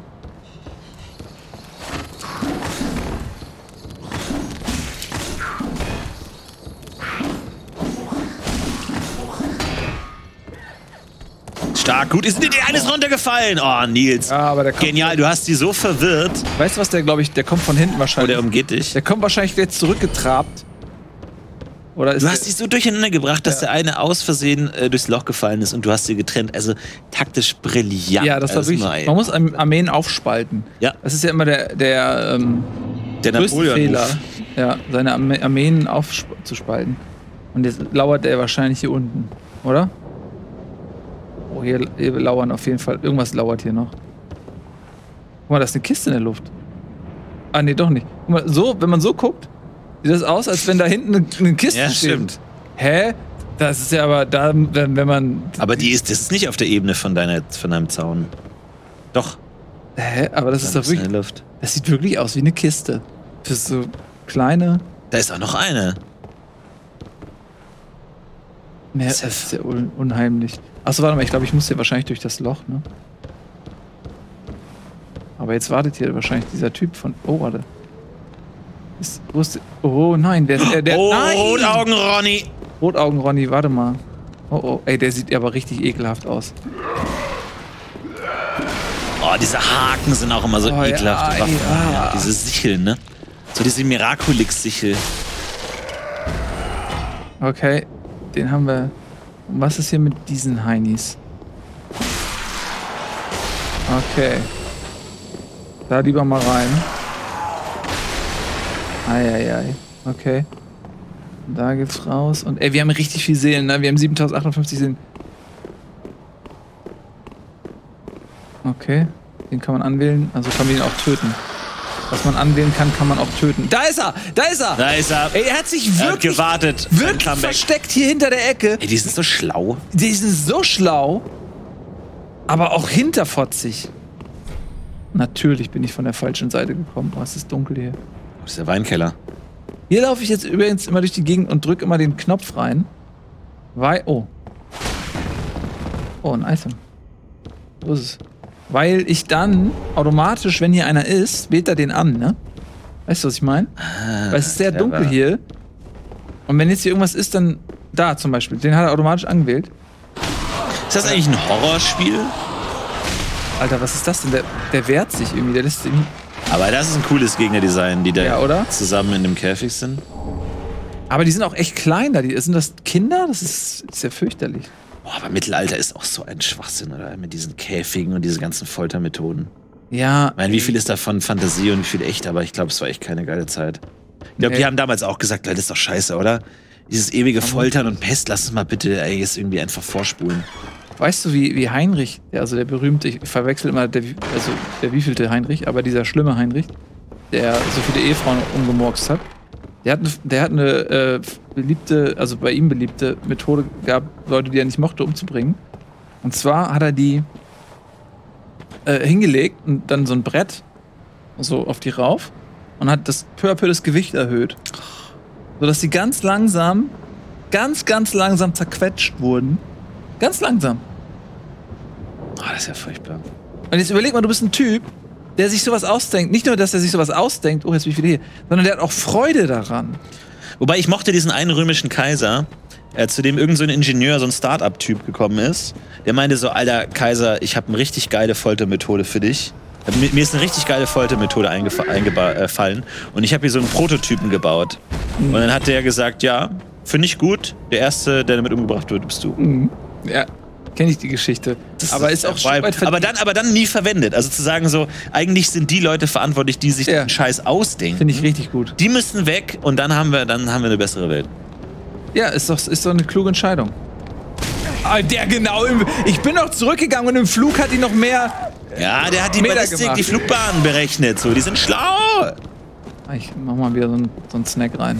Stark, gut. Ist dir eines runtergefallen? Oh, Nils. Ja, aber der kommt, Genial, du hast sie so verwirrt. Weißt du was, der glaube ich, der kommt von hinten Oh, wahrscheinlich. der umgeht dich. Der kommt wahrscheinlich jetzt zurückgetrabt. Oder ist Du hast sie so durcheinander gebracht, dass Ja. der eine aus Versehen äh, durchs Loch gefallen ist und du hast sie getrennt. Also taktisch brillant. ja, das war wirklich. mal, ey. Man muss Arm- Armeen aufspalten. Ja. Das ist ja immer der, der ähm, Der größte Napoleon-Move. Fehler, ja, seine Arme Armeen aufzuspalten. Und jetzt lauert der wahrscheinlich hier unten, oder? Oh, hier, hier lauern auf jeden Fall. Irgendwas lauert hier noch. Guck mal, da ist eine Kiste in der Luft. Ah, nee, doch nicht. Guck mal, so, wenn man so guckt, sieht das aus, als wenn da hinten eine, eine Kiste Ja, steht. stimmt. Hä? Das ist ja aber da, wenn, wenn man. Aber die ist, das ist nicht auf der Ebene von, deiner, von deinem Zaun. Doch. Hä? Aber das ist Da doch in wirklich. der Luft. Das sieht wirklich aus wie eine Kiste. Für so kleine. Da ist auch noch eine. Mehr, Das das ist ist ja un unheimlich. Achso, warte mal, ich glaube, ich muss hier wahrscheinlich durch das Loch, ne? Aber jetzt wartet hier wahrscheinlich dieser Typ von. Oh, warte. Ist, wo ist der? Oh nein, der, der, der oh, nein! Rotaugen Ronny. Rotaugen Ronny, warte mal. Oh oh, ey, der sieht aber richtig ekelhaft aus. Oh, diese Haken sind auch immer so Oh, ja, ekelhafte Waffen. ja. Ja, diese Sicheln, ne? So diese Miraculix-Sichel. Okay, den haben wir. Und was ist hier mit diesen Heinis? Okay. Da lieber mal rein. Eieiei. Okay. Und da geht's raus. Und ey, wir haben richtig viel Seelen, ne? Wir haben siebentausendachthundertfünfzig Seelen. Okay. Den kann man anwählen. Also kann man ihn auch töten. Was man anwählen kann, kann man auch töten. Da ist er! Da ist er! Da ist er. Ey, er hat sich Er hat wirklich, gewartet. wirklich Comeback. versteckt hier hinter der Ecke. Ey, die sind so schlau. Die sind so schlau, aber auch hinterfotzig. Natürlich bin ich von der falschen Seite gekommen. Oh, es ist dunkel hier. Das ist der Weinkeller. Hier laufe ich jetzt übrigens immer durch die Gegend und drücke immer den Knopf rein. Weil. Oh. Oh, ein Item. Wo ist es? Weil ich dann automatisch, wenn hier einer ist, wählt er den an, ne? Weißt du, was ich meine? Ah, Weil es ist sehr clever. dunkel hier. Und wenn jetzt hier irgendwas ist, dann da zum Beispiel. Den hat er automatisch angewählt. Ist das eigentlich ein Horrorspiel? Alter, was ist das denn? Der, der wehrt sich irgendwie. Der lässt irgendwie. Aber das ist ein cooles Gegnerdesign, die da Ja, oder? zusammen in dem Käfig sind. Aber die sind auch echt klein da. Die, sind das Kinder? Das ist, ist ja fürchterlich. Boah, aber Mittelalter ist auch so ein Schwachsinn, oder? Mit diesen Käfigen und diese ganzen Foltermethoden. Ja. Ich meine, wie viel ist davon Fantasie und wie viel echt, aber ich glaube, es war echt keine geile Zeit. Ich glaube, Nee. die haben damals auch gesagt, Leute, das ist doch scheiße, oder? Dieses ewige Foltern und Pest, lass es mal bitte ey, jetzt irgendwie einfach vorspulen. Weißt du, wie, wie Heinrich, der, also der berühmte, ich verwechsel immer, der, also der wievielte Heinrich, aber dieser schlimme Heinrich, der so viele Ehefrauen umgemurkst hat, der hat, eine- der hat eine äh, beliebte, also bei ihm beliebte Methode gehabt, Leute, die er nicht mochte, umzubringen. Und zwar hat er die äh, hingelegt und dann so ein Brett so auf die rauf und hat das peu à peu das Gewicht erhöht. Sodass sie ganz langsam, ganz, ganz langsam zerquetscht wurden. Ganz langsam. Oh, das ist ja furchtbar. Und jetzt überleg mal, du bist ein Typ der sich sowas ausdenkt. Nicht nur, dass er sich sowas ausdenkt, oh, jetzt bin ich wieder hier, sondern der hat auch Freude daran. Wobei ich mochte diesen einen römischen Kaiser, äh, zu dem irgend so ein Ingenieur, so ein Start-up-Typ gekommen ist. Der meinte so, Alter Kaiser, ich habe eine richtig geile Foltermethode für dich. Mir, mir ist eine richtig geile Foltermethode eingefallen und ich habe hier so einen Prototypen gebaut. Mhm. Und dann hat der gesagt, ja, finde ich gut. Der Erste, der damit umgebracht wird, bist du. Mhm. Ja, kenne ich die Geschichte. Das aber ist auch schon weit aber dann, aber dann nie verwendet. Also zu sagen so, eigentlich sind die Leute verantwortlich, die sich ja. den Scheiß ausdenken. Finde ich richtig gut. Die müssen weg und dann haben wir, dann haben wir eine bessere Welt. Ja, ist doch, ist doch eine kluge Entscheidung. Ah, der genau, im, ich bin noch zurückgegangen und im Flug hat die noch mehr. Ja, der hat die Meter Ballistik, gemacht. die Flugbahnen berechnet. So, die sind schlau. Ich mach mal wieder so einen, so einen Snack rein.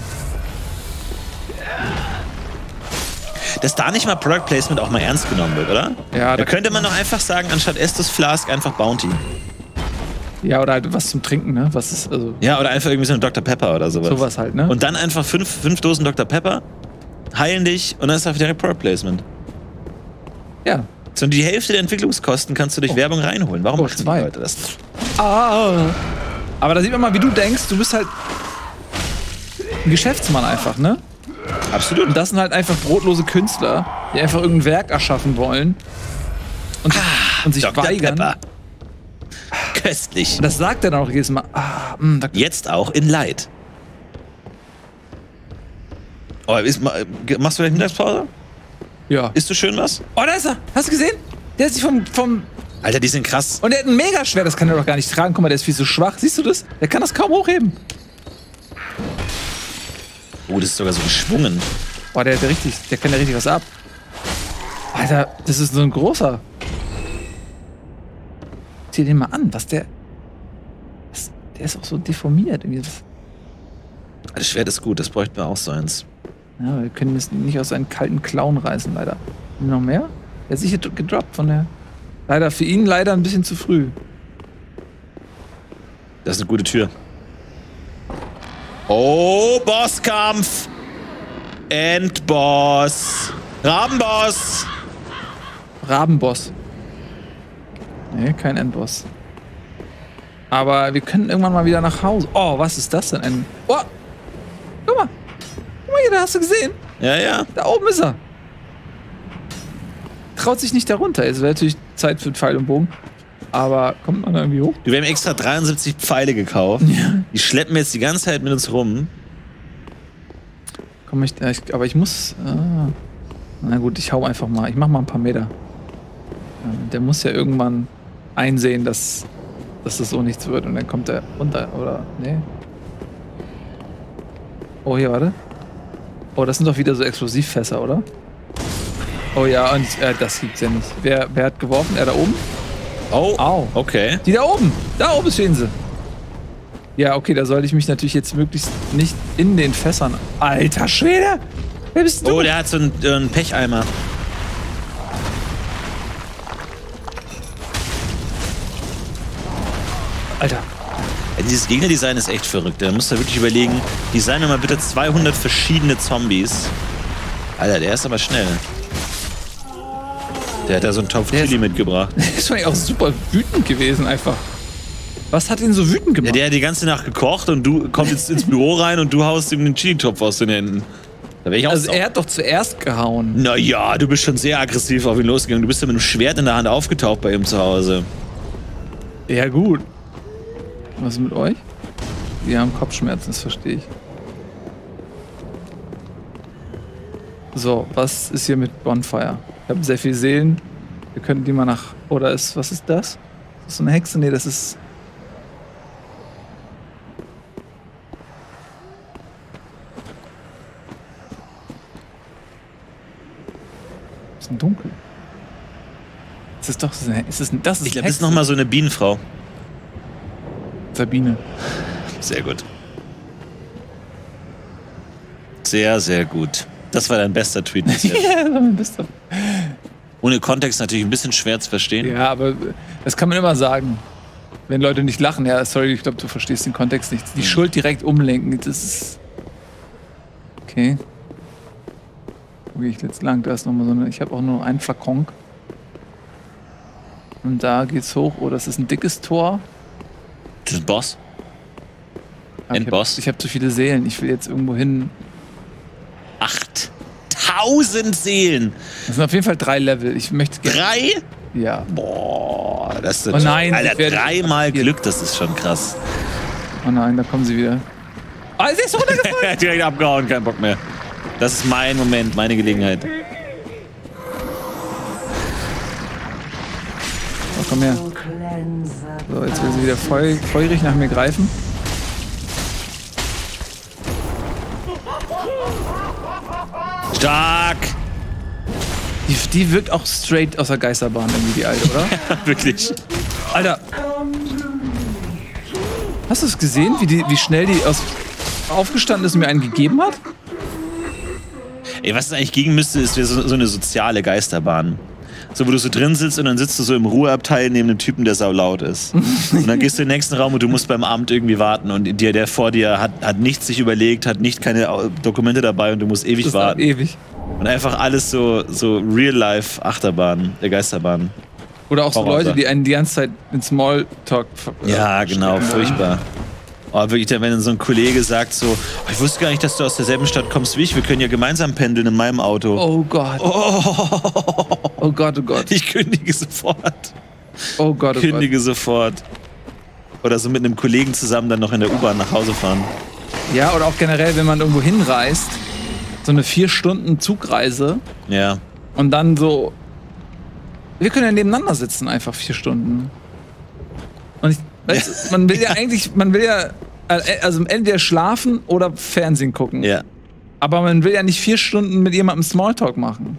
Dass da nicht mal Product Placement auch mal ernst genommen wird, oder? Ja, da könnte man doch einfach sagen, anstatt Estus Flask einfach Bounty. Ja, oder halt was zum Trinken, ne? Was ist, also. Ja, oder einfach irgendwie so ein Doktor Pepper oder sowas. Sowas halt, ne? Und dann einfach fünf, fünf Dosen Doktor Pepper, heilen dich und dann ist einfach direkt Product Placement. Ja. So, die Hälfte der Entwicklungskosten kannst du durch oh. Werbung reinholen. Warum oh, machen die zwei. Leute das? Ah. Aber da sieht man mal, wie du denkst, du bist halt ein Geschäftsmann einfach, ne? Absolut. Und das sind halt einfach brotlose Künstler, die einfach irgendein Werk erschaffen wollen und, ah, und sich Doktor weigern. Pepper. Köstlich. Und das sagt er dann auch jedes Mal. Ah, mh, Jetzt auch in Light. Oh, ist, machst du gleich Mittagspause? Ja. Isst du schön was? Oh, da ist er. Hast du gesehen? Der ist sich vom, vom... Alter, die sind krass. Und der hat ein Megaschwert, das kann er doch gar nicht tragen. Guck mal, der ist viel zu schwach. Siehst du das? Der kann das kaum hochheben. Oh, das ist sogar so geschwungen. Boah, der hat ja richtig, der kann ja richtig was ab. Alter, das ist so ein großer. Zieh den mal an, was der... Was, der ist auch so deformiert. Irgendwie. Das Schwert ist gut, das bräuchten wir auch so eins. Ja, wir können es nicht aus seinen kalten Klauen reißen, leider. Noch mehr? Der ist sicher gedroppt von der... Leider, für ihn leider ein bisschen zu früh. Das ist eine gute Tür. Oh, Bosskampf! Endboss! Rabenboss! Rabenboss. Nee, kein Endboss. Aber wir können irgendwann mal wieder nach Hause. Oh, was ist das denn? Ein... Oh! Guck mal! Guck mal hier, da hast du gesehen? Ja, ja. Da oben ist er. Traut sich nicht darunter. Es wäre natürlich Zeit für Pfeil und Bogen. Aber kommt man da irgendwie hoch? Wir haben extra dreiundsiebzig Pfeile gekauft. Ja. Die schleppen wir jetzt die ganze Zeit mit uns rum. Komm, ich, ich, aber ich muss... Ah. Na gut, ich hau einfach mal. Ich mach mal ein paar Meter. Der muss ja irgendwann einsehen, dass, dass das so nichts wird. Und dann kommt er runter, oder? Nee. Oh, hier, warte. Oh, das sind doch wieder so Explosivfässer, oder? Oh ja, und äh, das gibt's ja nicht. Wer, wer hat geworfen? Er da oben? Oh, Au. Okay. Die da oben. Da oben stehen sie. Ja, okay, da sollte ich mich natürlich jetzt möglichst nicht in den Fässern... Alter Schwede! Wer bist du? Oh, der hat so einen, äh, einen Pecheimer. Alter. Ja, dieses Gegnerdesign ist echt verrückt. Da musst du wirklich überlegen, design mir mal bitte zweihundert verschiedene Zombies. Alter, der ist aber schnell. Der hat da so einen Topf Chili mitgebracht. Der ist schon auch super wütend gewesen einfach. Was hat ihn so wütend gemacht? Ja, der hat die ganze Nacht gekocht und du kommst jetzt ins Büro rein und du haust ihm den Chili-Topf aus den Händen. Da wär ich auch also sauer. er hat doch zuerst gehauen. Naja, du bist schon sehr aggressiv auf ihn losgegangen. Du bist ja mit einem Schwert in der Hand aufgetaucht bei ihm zu Hause. Ja gut. Was ist mit euch? Wir haben Kopfschmerzen, das verstehe ich. So, was ist hier mit Bonfire? Ich habe sehr viele Seelen. Wir könnten die mal nach... Oder ist... Was ist das? Ist das so eine Hexe? Nee, das ist... Das ist ein Dunkel. Ist das doch... Ist das, das ist Ich glaube, das ist nochmal so eine Bienenfrau. Sabine. Sehr gut. Sehr, sehr gut. Das war dein bester Tweet bis jetzt. Ja, das war mein bester. Ohne Kontext natürlich ein bisschen schwer zu verstehen. Ja, aber das kann man immer sagen. Wenn Leute nicht lachen, ja, sorry, ich glaube, du verstehst den Kontext nicht. Die Schuld direkt umlenken, das ist... Okay. Wo gehe ich jetzt lang? Da ist nochmal so eine... Ich habe auch nur einen Flakon. Und da geht's hoch. Oh, das ist ein dickes Tor. Das ist ein Boss. Aber Endboss. Ich habe hab zu viele Seelen. Ich will jetzt irgendwo hin. achttausend Seelen. Das sind auf jeden Fall drei Level. Ich möchte gerne. Drei? Ja. Boah, das ist Oh nein, Alter, ich werde- dreimal Glück, das ist schon krass. Oh nein, da kommen sie wieder. Ah, sie ist runtergefallen. Direkt abgehauen, kein Bock mehr. Das ist mein Moment, meine Gelegenheit. Oh, komm her. So, jetzt will sie wieder feu feurig nach mir greifen. Stark! Die, die wirkt auch straight aus der Geisterbahn irgendwie, die alte, oder? Wirklich. Alter! Hast du es gesehen, wie, die, wie schnell die aus aufgestanden ist und mir einen gegeben hat? Ey, was es eigentlich gegen müsste, ist so, so eine soziale Geisterbahn. So, wo du so drin sitzt und dann sitzt du so im Ruheabteil neben einem Typen, der saulaut ist. Und dann gehst du in den nächsten Raum und du musst beim Amt irgendwie warten und der, der vor dir hat, hat nichts sich überlegt, hat nicht keine Dokumente dabei und du musst ewig Das warten. ist ewig. Und einfach alles so, so Real-Life-Achterbahn, der Geisterbahn. Oder auch so Horror. Leute, die einen die ganze Zeit in Smalltalk ver- Ja, äh, genau, stecken. furchtbar. Oh, wirklich, wenn dann so ein Kollege sagt so, oh, ich wusste gar nicht, dass du aus derselben Stadt kommst wie ich, wir können ja gemeinsam pendeln in meinem Auto. Oh Gott. Oh Gott, oh Gott. Ich kündige sofort. Oh Gott, oh Kündige sofort. Oder so mit einem Kollegen zusammen dann noch in der U-Bahn nach Hause fahren. Gott. Ja, oder auch generell, wenn man irgendwo hinreist, so eine vier Stunden Zugreise Ja. und dann so, wir können ja nebeneinander sitzen, einfach vier Stunden. Und ich, weißt, du, man will ja eigentlich, man will ja, also entweder schlafen oder Fernsehen gucken. Ja. Aber man will ja nicht vier Stunden mit jemandem Smalltalk machen.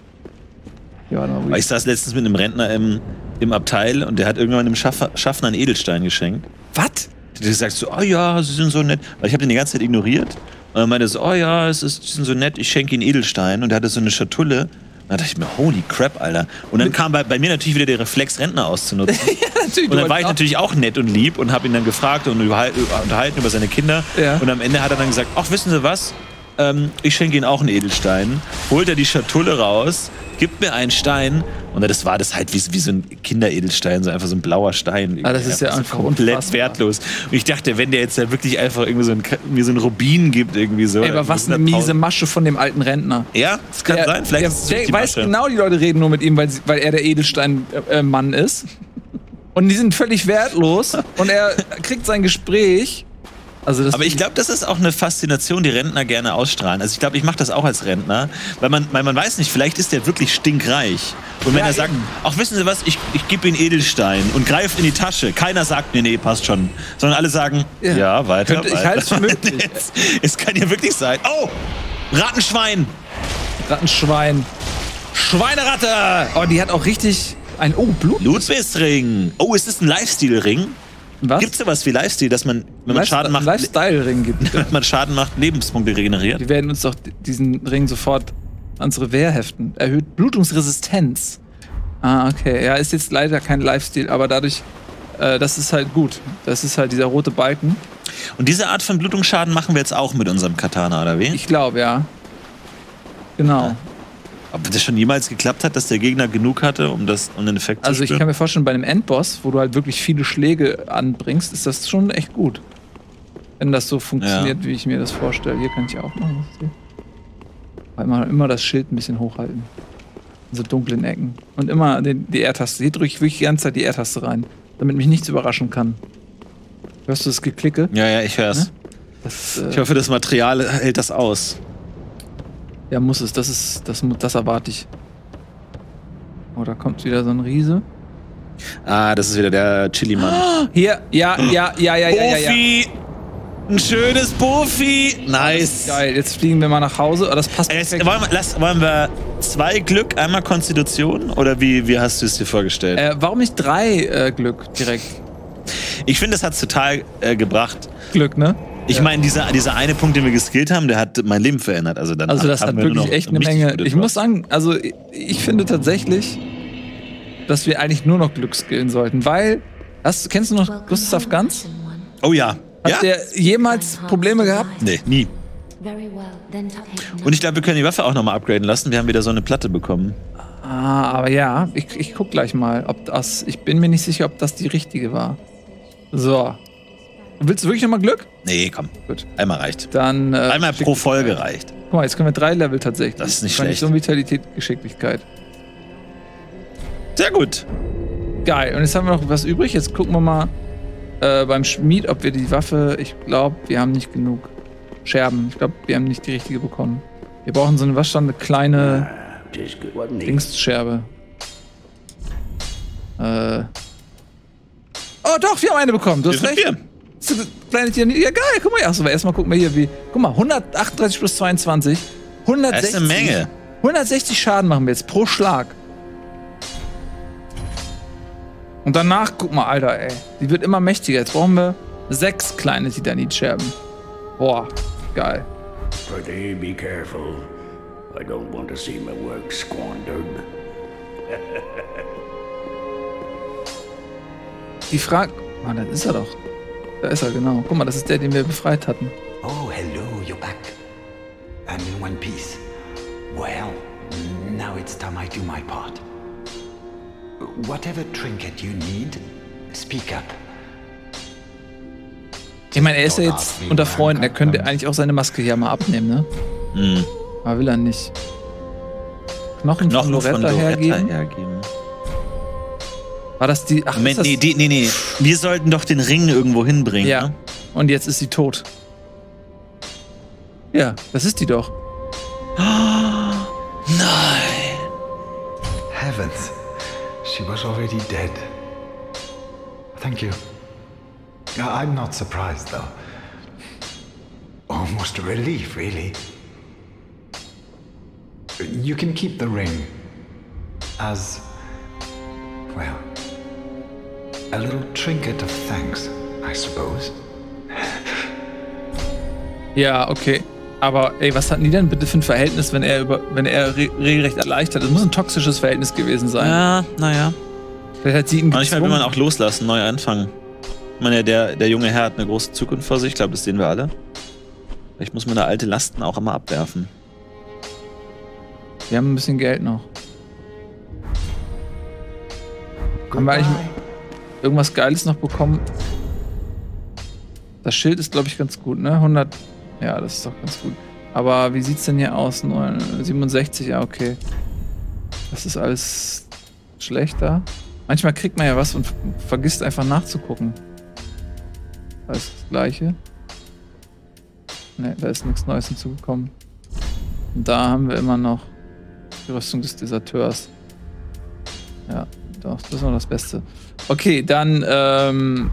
Ja, warte mal, Aber ich saß letztens mit einem Rentner im, im Abteil und der hat irgendwann einem Schaffer, Schaffner einen Edelstein geschenkt. was? Der sagt so, oh ja, sie sind so nett. Weil ich habe den die ganze Zeit ignoriert. Und dann meinte er so, oh ja, es ist, sie sind so nett, ich schenke ihnen Edelstein. Und er hatte so eine Schatulle. Da dachte ich mir, holy crap, Alter. Und dann kam bei, bei mir natürlich wieder der Reflex, Rentner auszunutzen. Ja, natürlich. Und dann war ich natürlich auch nett und lieb und habe ihn dann gefragt und unterhalten über seine Kinder. Ja. Und am Ende hat er dann gesagt, ach, wissen Sie was? Ähm, ich schenke Ihnen auch einen Edelstein. Holt er die Schatulle raus, gibt mir einen Stein. Und das war das halt wie, wie so ein Kinderedelstein, so einfach so ein blauer Stein. Ah, das ist ja so einfach komplett unfassbar. wertlos. Und ich dachte, wenn der jetzt da wirklich einfach irgendwie so ein, mir so ein Rubin gibt, irgendwie so. Ey, aber was eine miese Masche von dem alten Rentner. Ja, das kann Der- sein. Vielleicht der, ist es der die weiß Masche. genau, die Leute reden nur mit ihm, weil, sie, weil er der Edelstein-Mann ist. Und die sind völlig wertlos. Und er kriegt sein Gespräch. Also das Aber ich glaube, das ist auch eine Faszination, die Rentner gerne ausstrahlen. Also ich glaube, ich mache das auch als Rentner, weil man, weil man weiß nicht, vielleicht ist der wirklich stinkreich. Und wenn Ja, er sagt, eben. ach, wissen Sie was, ich, ich gebe Ihnen Edelstein und greift in die Tasche. Keiner sagt mir, nee, passt schon. Sondern alle sagen, ja, Ja. weiter, Könnte- ich weiter. halte es für möglich. Es, es kann ja wirklich sein. Oh, Rattenschwein. Rattenschwein. Schweineratte! Oh, die hat auch richtig ein. Oh, Blut. Ludwigsring. Oh, ist das ein Lifestyle-Ring? Was? Gibt es sowas wie Lifestyle, dass man, wenn man Schaden macht, Lifestyle-Ring gibt. wenn man Schaden macht, Lebenspunkte regeneriert? Wir werden uns doch diesen Ring sofort ans Revier heften. Erhöht Blutungsresistenz. Ah, okay. Ja, ist jetzt leider kein Lifestyle, aber dadurch, äh, das ist halt gut. Das ist halt dieser rote Balken. Und diese Art von Blutungsschaden machen wir jetzt auch mit unserem Katana, oder wie? Ich glaube, ja. Genau. Ob das schon jemals geklappt hat, dass der Gegner genug hatte, um, das, um den Effekt Also zu ich spüren? kann mir vorstellen, bei einem Endboss, wo du halt wirklich viele Schläge anbringst, ist das schon echt gut. Wenn das so funktioniert, wie ich mir das vorstelle. Hier kann ich auch machen. Weil man immer das Schild ein bisschen hochhalten. In so dunklen Ecken. Und immer den, die R-Taste. Hier drücke ich wirklich die ganze Zeit die R-Taste rein. Damit mich nichts überraschen kann. Hörst du das Geklicke? Ja, ja, ich hör's. Ne? Das, äh, Ich hoffe, das Material hält das aus. ja, muss es. Das ist. Das, mu- das erwarte ich. Oh, da kommt wieder so ein Riese. Ah, das ist wieder der Chili-Mann. Hier, ja, ja, ja, ja, ja, ja, ja. Buffy! Ein schönes Buffy! Nice! Geil, jetzt fliegen wir mal nach Hause. Oh, das passt Es, perfekt. wollen, wir, lass, wollen wir zwei Glück, einmal Konstitution? Oder wie, wie hast du es dir vorgestellt? Äh, warum nicht drei äh, Glück direkt? Ich finde, das hat total äh, gebracht. Glück, ne? Ich Ja. meine, dieser, dieser eine Punkt, den wir geskillt haben, der hat mein Leben verändert. Also, dann Also das haben hat wir nur wirklich noch echt eine richtig Menge. gute Ich Drops. muss sagen, also ich, ich finde tatsächlich, dass wir eigentlich nur noch Glück skillen sollten, weil, hast, kennst du noch Gustav Ganz? Oh ja. Hat Ja? der jemals Probleme gehabt? Nee, nie. Und ich glaube, wir können die Waffe auch nochmal upgraden lassen. Wir haben wieder so eine Platte bekommen. Ah, aber ja, ich, ich guck gleich mal, ob das, ich bin mir nicht sicher, ob das die richtige war. So, Willst du wirklich nochmal Glück? Nee, komm. Gut. Einmal reicht. Dann. Äh, Einmal pro Folge reicht. Guck mal, jetzt können wir drei Level tatsächlich. Das ist nicht schlecht. So Vitalität, Geschicklichkeit. Sehr gut. Geil. Und jetzt haben wir noch was übrig. Jetzt gucken wir mal äh, beim Schmied, ob wir die Waffe. Ich glaube, wir haben nicht genug Scherben. Ich glaube, wir haben nicht die richtige bekommen. Wir brauchen so eine, was stand, eine kleine Dingsscherbe. Äh. Oh doch, wir haben eine bekommen. Du hast recht. Wir. Kleine Tier. Ja, geil. Guck mal. Achso, erstmal gucken wir hier, wie. Guck mal, hundertachtunddreißig plus zweiundzwanzig. hundertsechzig. Das ist eine Menge. hundertsechzig Schaden machen wir jetzt pro Schlag. Und danach, guck mal, Alter, ey. Die wird immer mächtiger. Jetzt brauchen wir sechs kleine Titanitscherben. Boah, geil. Pretty be careful. I don't want to see my work squandered. Die Frage. Ah, das ist er doch. Da ist er, genau. Guck mal, das ist der, den wir befreit hatten. Oh, hello, you're back. And in one piece. Well, now it's time I do my part. Whatever trinket you need, speak up. Ich meine, er ist ja jetzt unter Freunden. Er könnte eigentlich auch seine Maske hier mal abnehmen, ne? Mhm. Aber will er nicht. Knochen, Knochen von Loretta, von Loretta hergeben? hergeben. War das die. Ach, Moment, das nee, die, nee, nee. Wir sollten doch den Ring irgendwo hinbringen. Ja. Ne? Und jetzt ist sie tot. Ja, das ist die doch. Oh, nein. Heavens. She was already dead. Thank you. I'm not surprised, though. Almost a relief, really. You can keep the ring as, well, a little trinket of thanks, I suppose. Ja, okay. Aber ey, was hatten die denn bitte für ein Verhältnis, wenn er über, wenn er re regelrecht erleichtert? Das muss ein toxisches Verhältnis gewesen sein. Ja, naja. Vielleicht hat sie ihn Manchmal will man auch loslassen, neu anfangen. Ich meine, der, der junge Herr hat eine große Zukunft vor sich, ich glaube, das sehen wir alle. Vielleicht muss man da alte Lasten auch immer abwerfen. Wir haben ein bisschen Geld noch. Haben wir eigentlich irgendwas Geiles noch bekommen? Das Schild ist, glaube ich, ganz gut, ne? hundert. Ja, das ist doch ganz gut. Aber wie sieht's denn hier aus? siebenundsechzig, ja, okay. Das ist alles schlechter. Manchmal kriegt man ja was und vergisst einfach nachzugucken. Da ist das Gleiche. Ne, da ist nichts Neues hinzugekommen. Und da haben wir immer noch die Rüstung des Deserteurs. Ja, doch, das ist noch das Beste. Okay, dann ähm,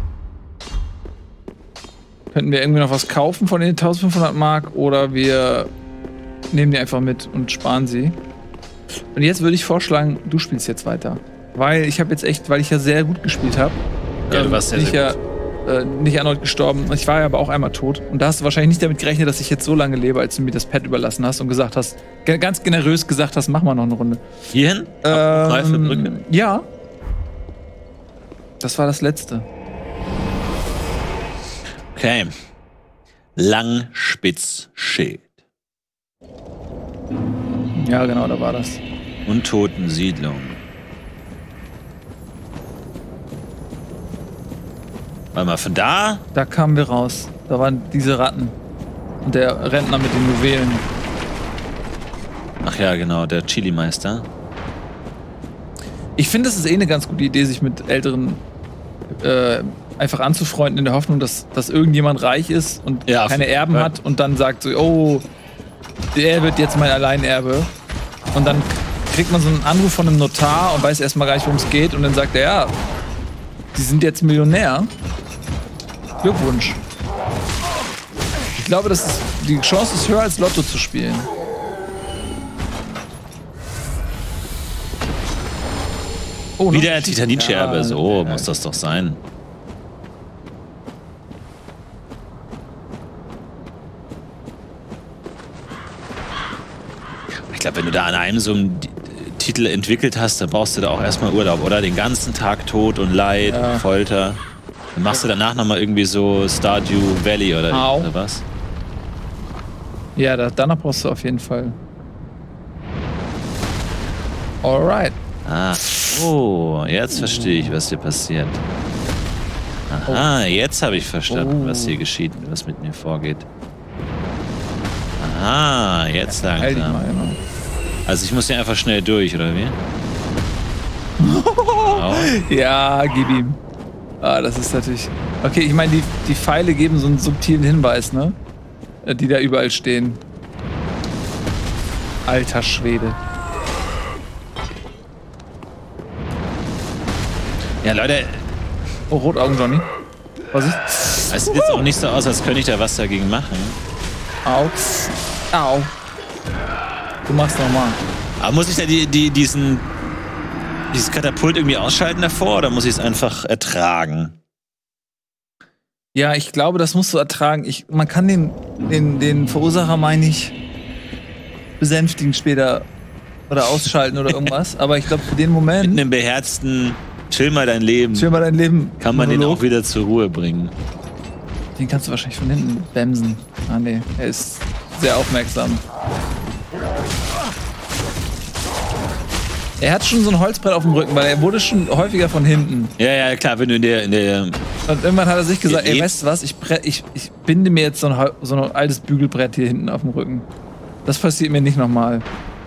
könnten wir irgendwie noch was kaufen von den eintausendfünfhundert Mark oder wir nehmen die einfach mit und sparen sie. Und jetzt würde ich vorschlagen, du spielst jetzt weiter. Weil ich habe jetzt echt, weil ich ja sehr gut gespielt habe, ja, du warst sehr, nicht, sehr ja, äh, nicht erneut gestorben. Ich war ja aber auch einmal tot. Und da hast du wahrscheinlich nicht damit gerechnet, dass ich jetzt so lange lebe, als du mir das Pad überlassen hast und gesagt hast, ganz generös gesagt hast, mach mal noch eine Runde. Hierhin? Ähm, Reife Brücke? Ja. Das war das letzte. Okay. Langspitzschild. Ja, genau, da war das. Untotensiedlung. Warte mal, von da? Da kamen wir raus. Da waren diese Ratten. Und der Rentner mit den Juwelen. Ach ja, genau, der Chili-Meister. Ich finde, es ist eh eine ganz gute Idee, sich mit Älteren äh, einfach anzufreunden, in der Hoffnung, dass, dass irgendjemand reich ist und ja, keine Erben ja. hat und dann sagt so, oh, der wird jetzt mein Alleinerbe. Und dann kriegt man so einen Anruf von einem Notar und weiß erstmal gar nicht, worum es geht. Und dann sagt er, ja, die sind jetzt Millionär. Glückwunsch. Ich glaube, das ist, die Chance ist höher, als Lotto zu spielen. Oh, wieder eine Titanitscherbe. Ja, so ja, muss das doch sein. Ich glaube, wenn du da an einem so einen Titel entwickelt hast, dann brauchst du da auch erstmal Urlaub, oder? Den ganzen Tag Tod und Leid, ja. Folter. Dann machst du danach nochmal irgendwie so Stardew Valley oder, oder was? Ja, da, danach brauchst du auf jeden Fall. Alright. Ah, oh, jetzt verstehe ich, was dir passiert. Aha, jetzt habe ich verstanden, Oh. was hier geschieht, was mit mir vorgeht. Aha, jetzt Heil dich langsam. mal, genau. Also ich muss hier einfach schnell durch, oder wie? Au. Ja, gib ihm. Ah, das ist natürlich... Okay, ich meine, die, die Pfeile geben so einen subtilen Hinweis, ne? Äh, Die da überall stehen. Alter Schwede. Ja, Leute, Oh, Rotaugen, Johnny. Vorsicht. es sieht jetzt auch nicht so aus, als könnte ich da was dagegen machen. Au. Au. Du machst nochmal. Aber muss ich da die, die, diesen, dieses Katapult irgendwie ausschalten davor oder muss ich es einfach ertragen? Ja, ich glaube, das musst du ertragen. Ich, man kann den, den, den Verursacher, meine ich, besänftigen später oder ausschalten oder irgendwas. Aber ich glaube, für den Mit Moment, einem beherzten Chill mal dein Leben, chill mal dein Leben. kann man den Monolog. auch wieder zur Ruhe bringen. Den kannst du wahrscheinlich von hinten bremsen. Ah, nee, er ist sehr aufmerksam. Er hat schon so ein Holzbrett auf dem Rücken, weil er wurde schon häufiger von hinten. Ja, ja, klar, wenn du in der, in der Und irgendwann hat er sich gesagt, Ja, ey, eh. weißt du was, ich, bre- ich, ich binde mir jetzt so ein, Hol- so ein altes Bügelbrett hier hinten auf dem Rücken. Das passiert mir nicht nochmal.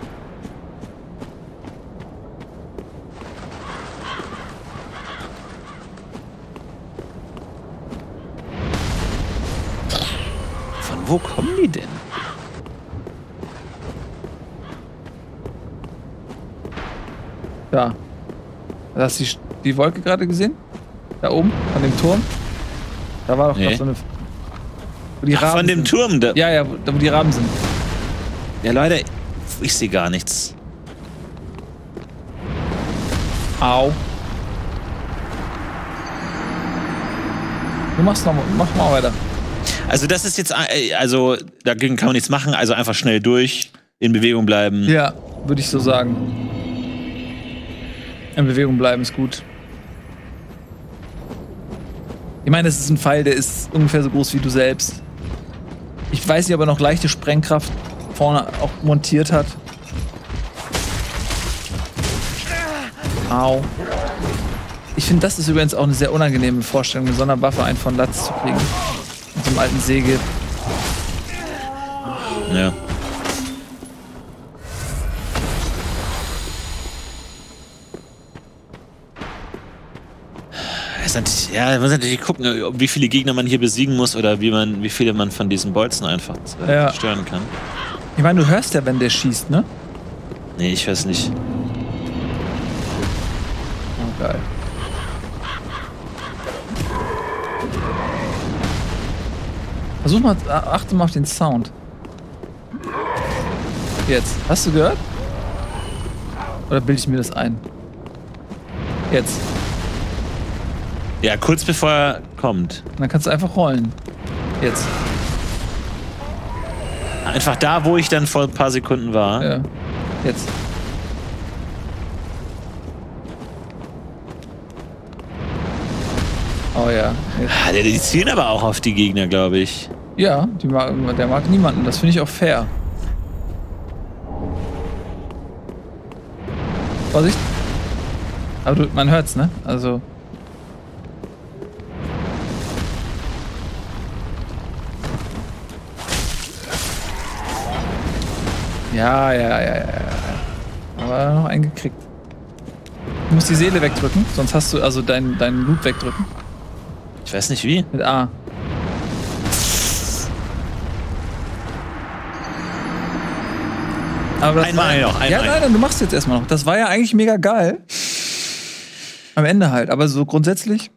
Von wo kommen die denn? Da. Hast du die, die Wolke gerade gesehen? Da oben, an dem Turm? Da war doch Nee. gerade so eine... Wo die Ach, Raben von dem sind. Turm da. Ja, ja, wo, da wo die Raben sind. Ja, Leute, ich sehe gar nichts. Au. Du machst noch mal, mach mal weiter. Also das ist jetzt, äh, also dagegen kann man nichts machen, also einfach schnell durch, in Bewegung bleiben. Ja, würde ich so sagen. In Bewegung bleiben ist gut. Ich meine, es ist ein Pfeil, der ist ungefähr so groß wie du selbst. Ich weiß nicht, ob er noch leichte Sprengkraft vorne auch montiert hat. Au. Ich finde, das ist übrigens auch eine sehr unangenehme Vorstellung, mit so einer Waffe einen von Latz zu kriegen. Mit so einem alten Säge. Ja. Das ist natürlich, ja, man muss natürlich gucken, wie viele Gegner man hier besiegen muss oder wie man, wie viele man von diesen Bolzen einfach äh, Ja. zerstören kann. Ich meine, du hörst ja, wenn der schießt, ne? Nee, ich weiß nicht. Oh, geil. Versuch mal, achte mal auf den Sound. Jetzt. Hast du gehört? Oder bilde ich mir das ein? Jetzt. Ja, kurz bevor er kommt. Und dann kannst du einfach rollen. Jetzt. Einfach da, wo ich dann vor ein paar Sekunden war. Ja. Jetzt. Oh ja. Jetzt. Ah, die, die zielen aber auch auf die Gegner, glaube ich. Ja, die mag, der mag niemanden. Das finde ich auch fair. Vorsicht. Aber du, man hört's, ne? Also. Ja, ja, ja, ja, ja. Aber noch einen gekriegt. Du musst die Seele wegdrücken, sonst hast du also deinen dein Loot wegdrücken. Ich weiß nicht wie. Mit A. Aber das Einmal war, noch, einmal. Ja, nein, nein, du machst jetzt erstmal noch. Das war ja eigentlich mega geil. Am Ende halt, aber so grundsätzlich.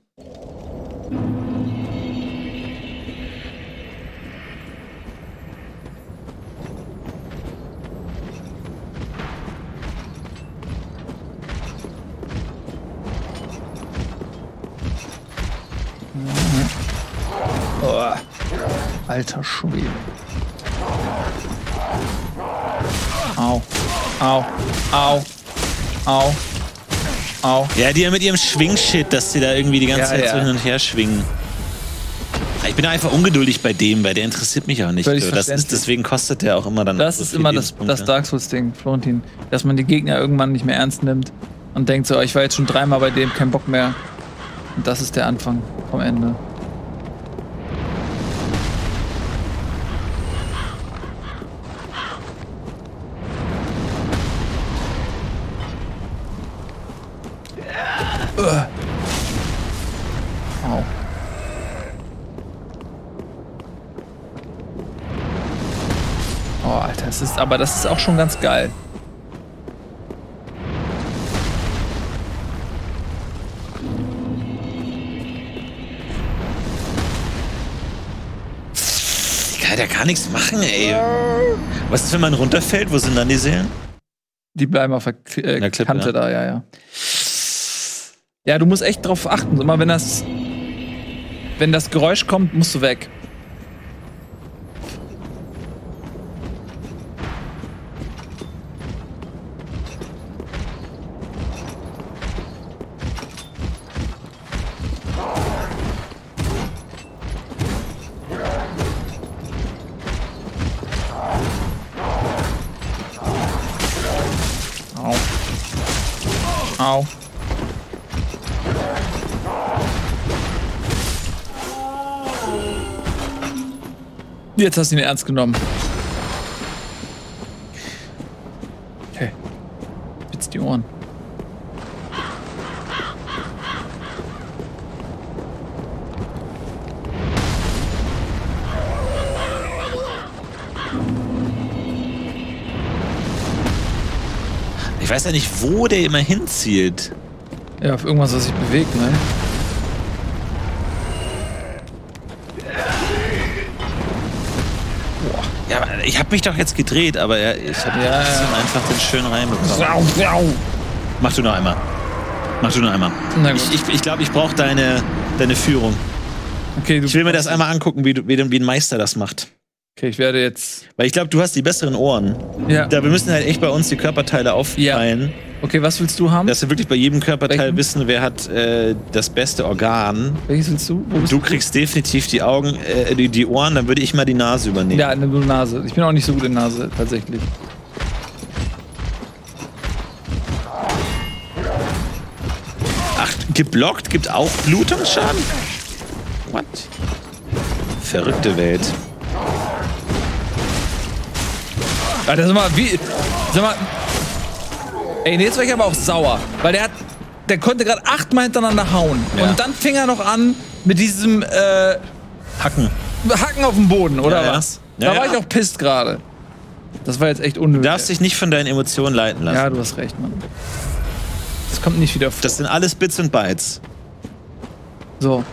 Oh. Alter Schwede. Au. Au. Au. Au. Au. Ja, die mit ihrem Schwingshit, dass sie da irgendwie die ganze Ja, Zeit ja. so hin und her schwingen. Ich bin einfach ungeduldig bei dem, weil der interessiert mich auch nicht. Völlig So. Das ist, verständlich. deswegen kostet der auch immer dann Das so ist viele immer das, Lebenspunkte. das Dark Souls-Ding, Florentin. Dass man die Gegner irgendwann nicht mehr ernst nimmt und denkt so, ich war jetzt schon dreimal bei dem, kein Bock mehr. Und das ist der Anfang vom Ende. Uh. Au. Oh, Alter, das ist, aber das ist auch schon ganz geil. Der kann nichts machen, ey. Was ist, wenn man runterfällt? Wo sind dann die Seelen? Die bleiben auf der, K äh, der Klippe, Kante, ja. Da, ja, ja. Ja, du musst echt drauf achten. Immer wenn das, wenn das Geräusch kommt, musst du weg. Au. Jetzt hast du ihn ernst genommen. Okay. Spitz die Ohren. Ich weiß ja nicht, wo der immer hinzielt. Ja, auf irgendwas, was sich bewegt, ne? Boah. Ja, aber ich habe mich doch jetzt gedreht, aber er, ich habe ja, ja. einfach den schön reinbekommen. Mach du noch einmal. Mach du noch einmal. Ich, ich, ich glaube, ich brauche deine, deine Führung. Okay, du ich will mir das einmal angucken, wie, du, wie, wie ein Meister das macht. Okay, ich werde jetzt... Weil ich glaube, du hast die besseren Ohren. Ja. Da wir müssen halt echt bei uns die Körperteile aufteilen. Ja. Okay, was willst du haben? Dass wir wirklich bei jedem Körperteil Welchen? wissen, wer hat äh, das beste Organ. Welches willst du? Wo bist du kriegst du? definitiv die Augen, äh, die, die Ohren, dann würde ich mal die Nase übernehmen. Ja, eine Nase. Ich bin auch nicht so gut in Nase, tatsächlich. Ach, geblockt gibt auch Blutungsschaden? What? Verrückte Welt. Alter, sag mal, wie... Sag mal... Ey, jetzt war ich aber auch sauer. Weil der hat... Der konnte gerade achtmal hintereinander hauen. Ja. Und dann fing er noch an mit diesem, äh... Hacken. Hacken auf dem Boden, oder ja, was? Ja. Da ja, war ja. ich auch pisst gerade. Das war jetzt echt unnötig. Du darfst dich nicht von deinen Emotionen leiten lassen. Ja, du hast recht, Mann. Das kommt nicht wieder vor. Das sind alles Bits und Bytes. So.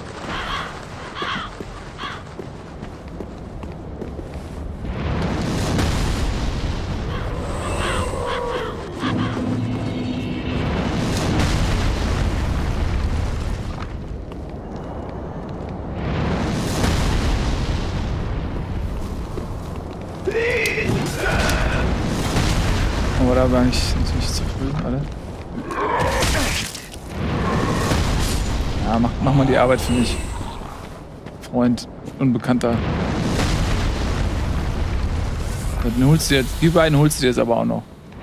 Oder war ich natürlich zu früh, alle? Ja, mach, mach mal die Arbeit für mich. Freund, Unbekannter. Den holst du jetzt, die beiden holst du dir jetzt aber auch noch.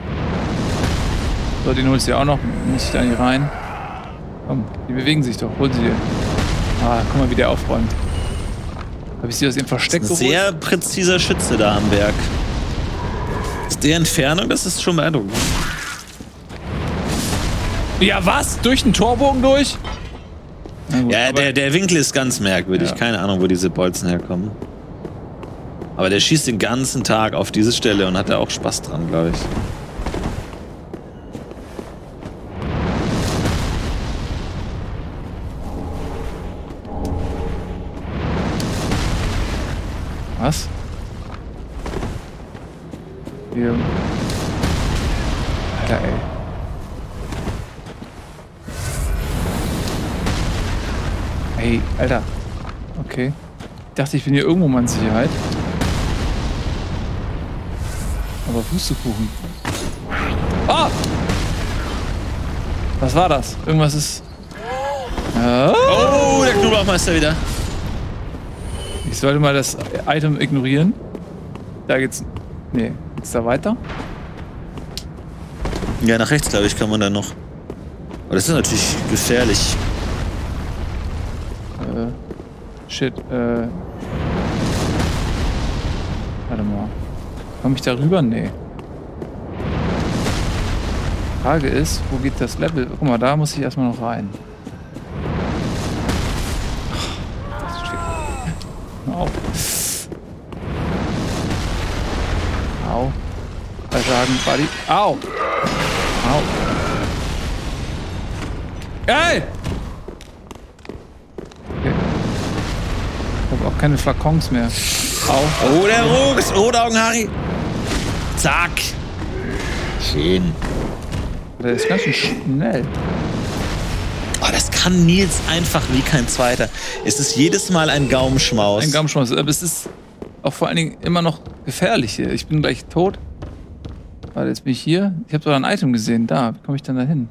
So, den holst du dir auch noch. Muss ich da nicht rein. Komm, die bewegen sich doch. Hol sie dir. Ah, guck mal, wie der aufräumt. Hab ich sie aus ihrem Versteck geholt? Sehr präziser Schütze da am Berg. Die Entfernung, das ist schon beeindruckend. Ja, was? Durch den Torbogen durch? Gut, ja, der, der Winkel ist ganz merkwürdig. Ja. Keine Ahnung, wo diese Bolzen herkommen. Aber der schießt den ganzen Tag auf diese Stelle und hat da auch Spaß dran, glaube ich. Was? Hier. Alter, ey. Hey, Alter. Okay. Ich dachte, ich bin hier irgendwo mal in Sicherheit. Aber Pustekuchen. Ah! Was war das? Irgendwas ist... Oh, oh der Knoblauchmeister wieder. Ich sollte mal das Item ignorieren. Da geht's... Nee. Geht's da weiter? Ja, nach rechts, glaube ich, kann man da noch. Aber das ist natürlich gefährlich. Äh, shit, äh. Warte mal. Komme ich da rüber? Nee. Frage ist, wo geht das Level? Guck mal, da muss ich erstmal noch rein. Das steht. Hör auf. Au. Bei sagen, Buddy. Au! Au. Ey! Okay. Ich habe auch keine Flakons mehr. Au. Oh, der Rucks! Rotaugen, Harry! Zack! Schön. Der ist ganz schön schnell. Oh, das kann Nils einfach wie kein zweiter. Es ist jedes Mal ein Gaumenschmaus. Ein Gaumenschmaus. Aber es ist auch vor allen Dingen immer noch gefährlich hier. Ich bin gleich tot. Warte, jetzt bin ich hier. Ich habe sogar ein Item gesehen. Da, wie komme ich denn da hin?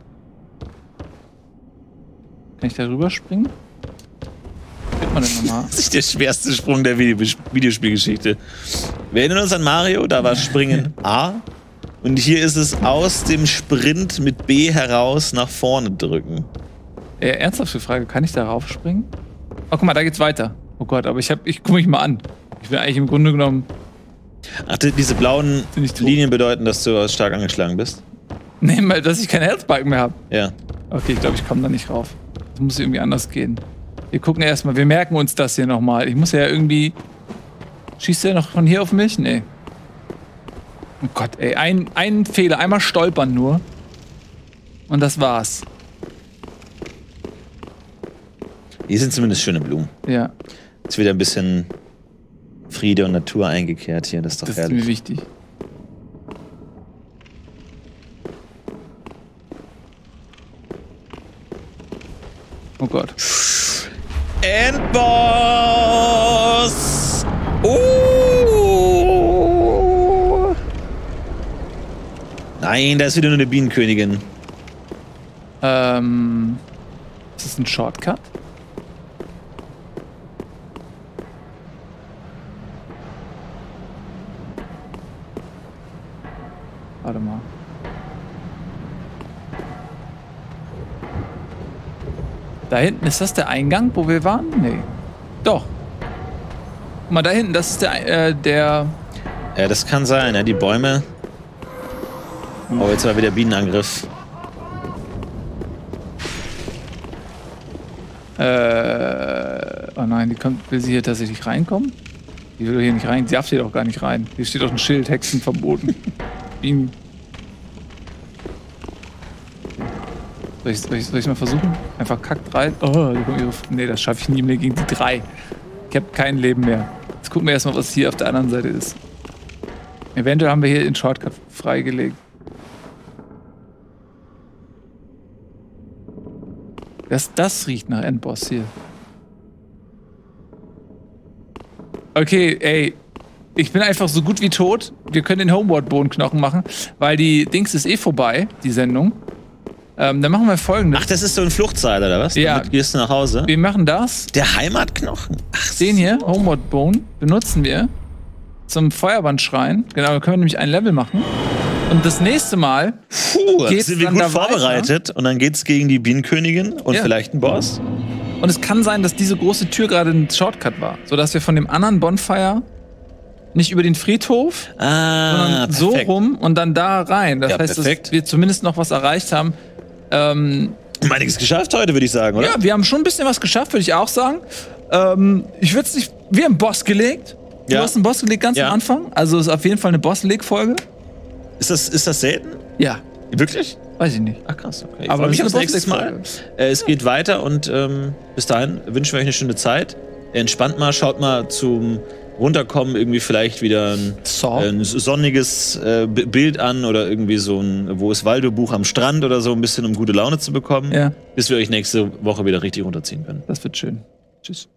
Kann ich da rüberspringen? Was kriegt man denn nochmal? Das ist der schwerste Sprung der Videos Videospielgeschichte. Wir erinnern uns an Mario, da war Springen A. Und hier ist es aus dem Sprint mit B heraus nach vorne drücken. Äh, ernsthafte Frage, kann ich da raufspringen? Oh, guck mal, da geht's weiter. Oh Gott, aber ich hab, ich guck mich mal an. Ich bin eigentlich im Grunde genommen... Ach, diese blauen Linien bedeuten, dass du stark angeschlagen bist? Nee, weil, dass ich kein Healthbalken mehr habe. Ja. Okay, ich glaube, ich komme da nicht rauf. Das muss irgendwie anders gehen. Wir gucken erstmal, wir merken uns das hier nochmal. Ich muss ja irgendwie... Schießt der noch von hier auf mich? Nee. Oh Gott, ey, ein, ein Fehler, einmal stolpern nur. Und das war's. Hier sind zumindest schöne Blumen. Ja. Jetzt wieder ein bisschen Friede und Natur eingekehrt hier, das ist doch das herrlich. Das ist mir wichtig. Oh Gott. Endboss! Uh! Nein, da ist wieder nur eine Bienenkönigin. Ähm. Ist das ein Shortcut? Warte mal. Da hinten, ist das der Eingang, wo wir waren? Nee. Doch. Guck mal, da hinten, das ist der, äh, der... Ja, das kann sein, ja, die Bäume. Oh, jetzt war wieder Bienenangriff. Äh, oh nein, die kommt, will sie hier tatsächlich reinkommen? Die will hier nicht rein, sie darf hier doch gar nicht rein. Hier steht doch ein Schild, Hexen verboten. Bienen. Soll ich, soll, ich, soll ich mal versuchen? Einfach kackt rein. Oh, die kommen ihre, nee, das schaffe ich nie mehr gegen die drei. Ich habe kein Leben mehr. Jetzt gucken wir erstmal, was hier auf der anderen Seite ist. Eventuell haben wir hier den Shortcut freigelegt. Das, das riecht nach Endboss hier. Okay, ey. Ich bin einfach so gut wie tot. Wir können den Homeward-Bonenknochen machen, weil die Dings ist eh vorbei, die Sendung. Ähm, dann machen wir Folgendes. Ach, das ist so ein Fluchtseil, oder was? Ja. Damit gehst du nach Hause. Wir machen das. Der Heimatknochen? Ach, den hier, Homeward Bone, benutzen wir zum Feuerbandschrein. Genau, da können wir nämlich ein Level machen. Und das nächste Mal Puh, geht's sind wir dann gut vorbereitet. Weiter. Und dann geht's gegen die Bienenkönigin und ja. vielleicht einen Boss. Und es kann sein, dass diese große Tür gerade ein Shortcut war. Sodass wir von dem anderen Bonfire nicht über den Friedhof, ah, sondern so rum und dann da rein. Das ja, heißt, perfekt. dass wir zumindest noch was erreicht haben. Ähm, Einiges geschafft heute, würde ich sagen, oder? Ja, wir haben schon ein bisschen was geschafft, würde ich auch sagen. Ähm, ich würde es nicht... Wir haben einen Boss gelegt. Du ja. hast einen Boss gelegt ganz ja. am Anfang. Also ist auf jeden Fall eine Boss-Leg-Folge. Ist das, ist das selten? Ja. Wirklich? Weiß ich nicht. Ach krass, okay. Ich Aber mich das aufs nächste Mal. Äh, es geht weiter und ähm, bis dahin wünschen wir euch eine schöne Zeit. Entspannt mal, schaut mal zum Runterkommen irgendwie vielleicht wieder ein, äh, ein sonniges äh, Bild an oder irgendwie so ein Wo ist Waldo-Buch am Strand oder so, ein bisschen, um gute Laune zu bekommen, ja. bis wir euch nächste Woche wieder richtig runterziehen können. Das wird schön. Tschüss.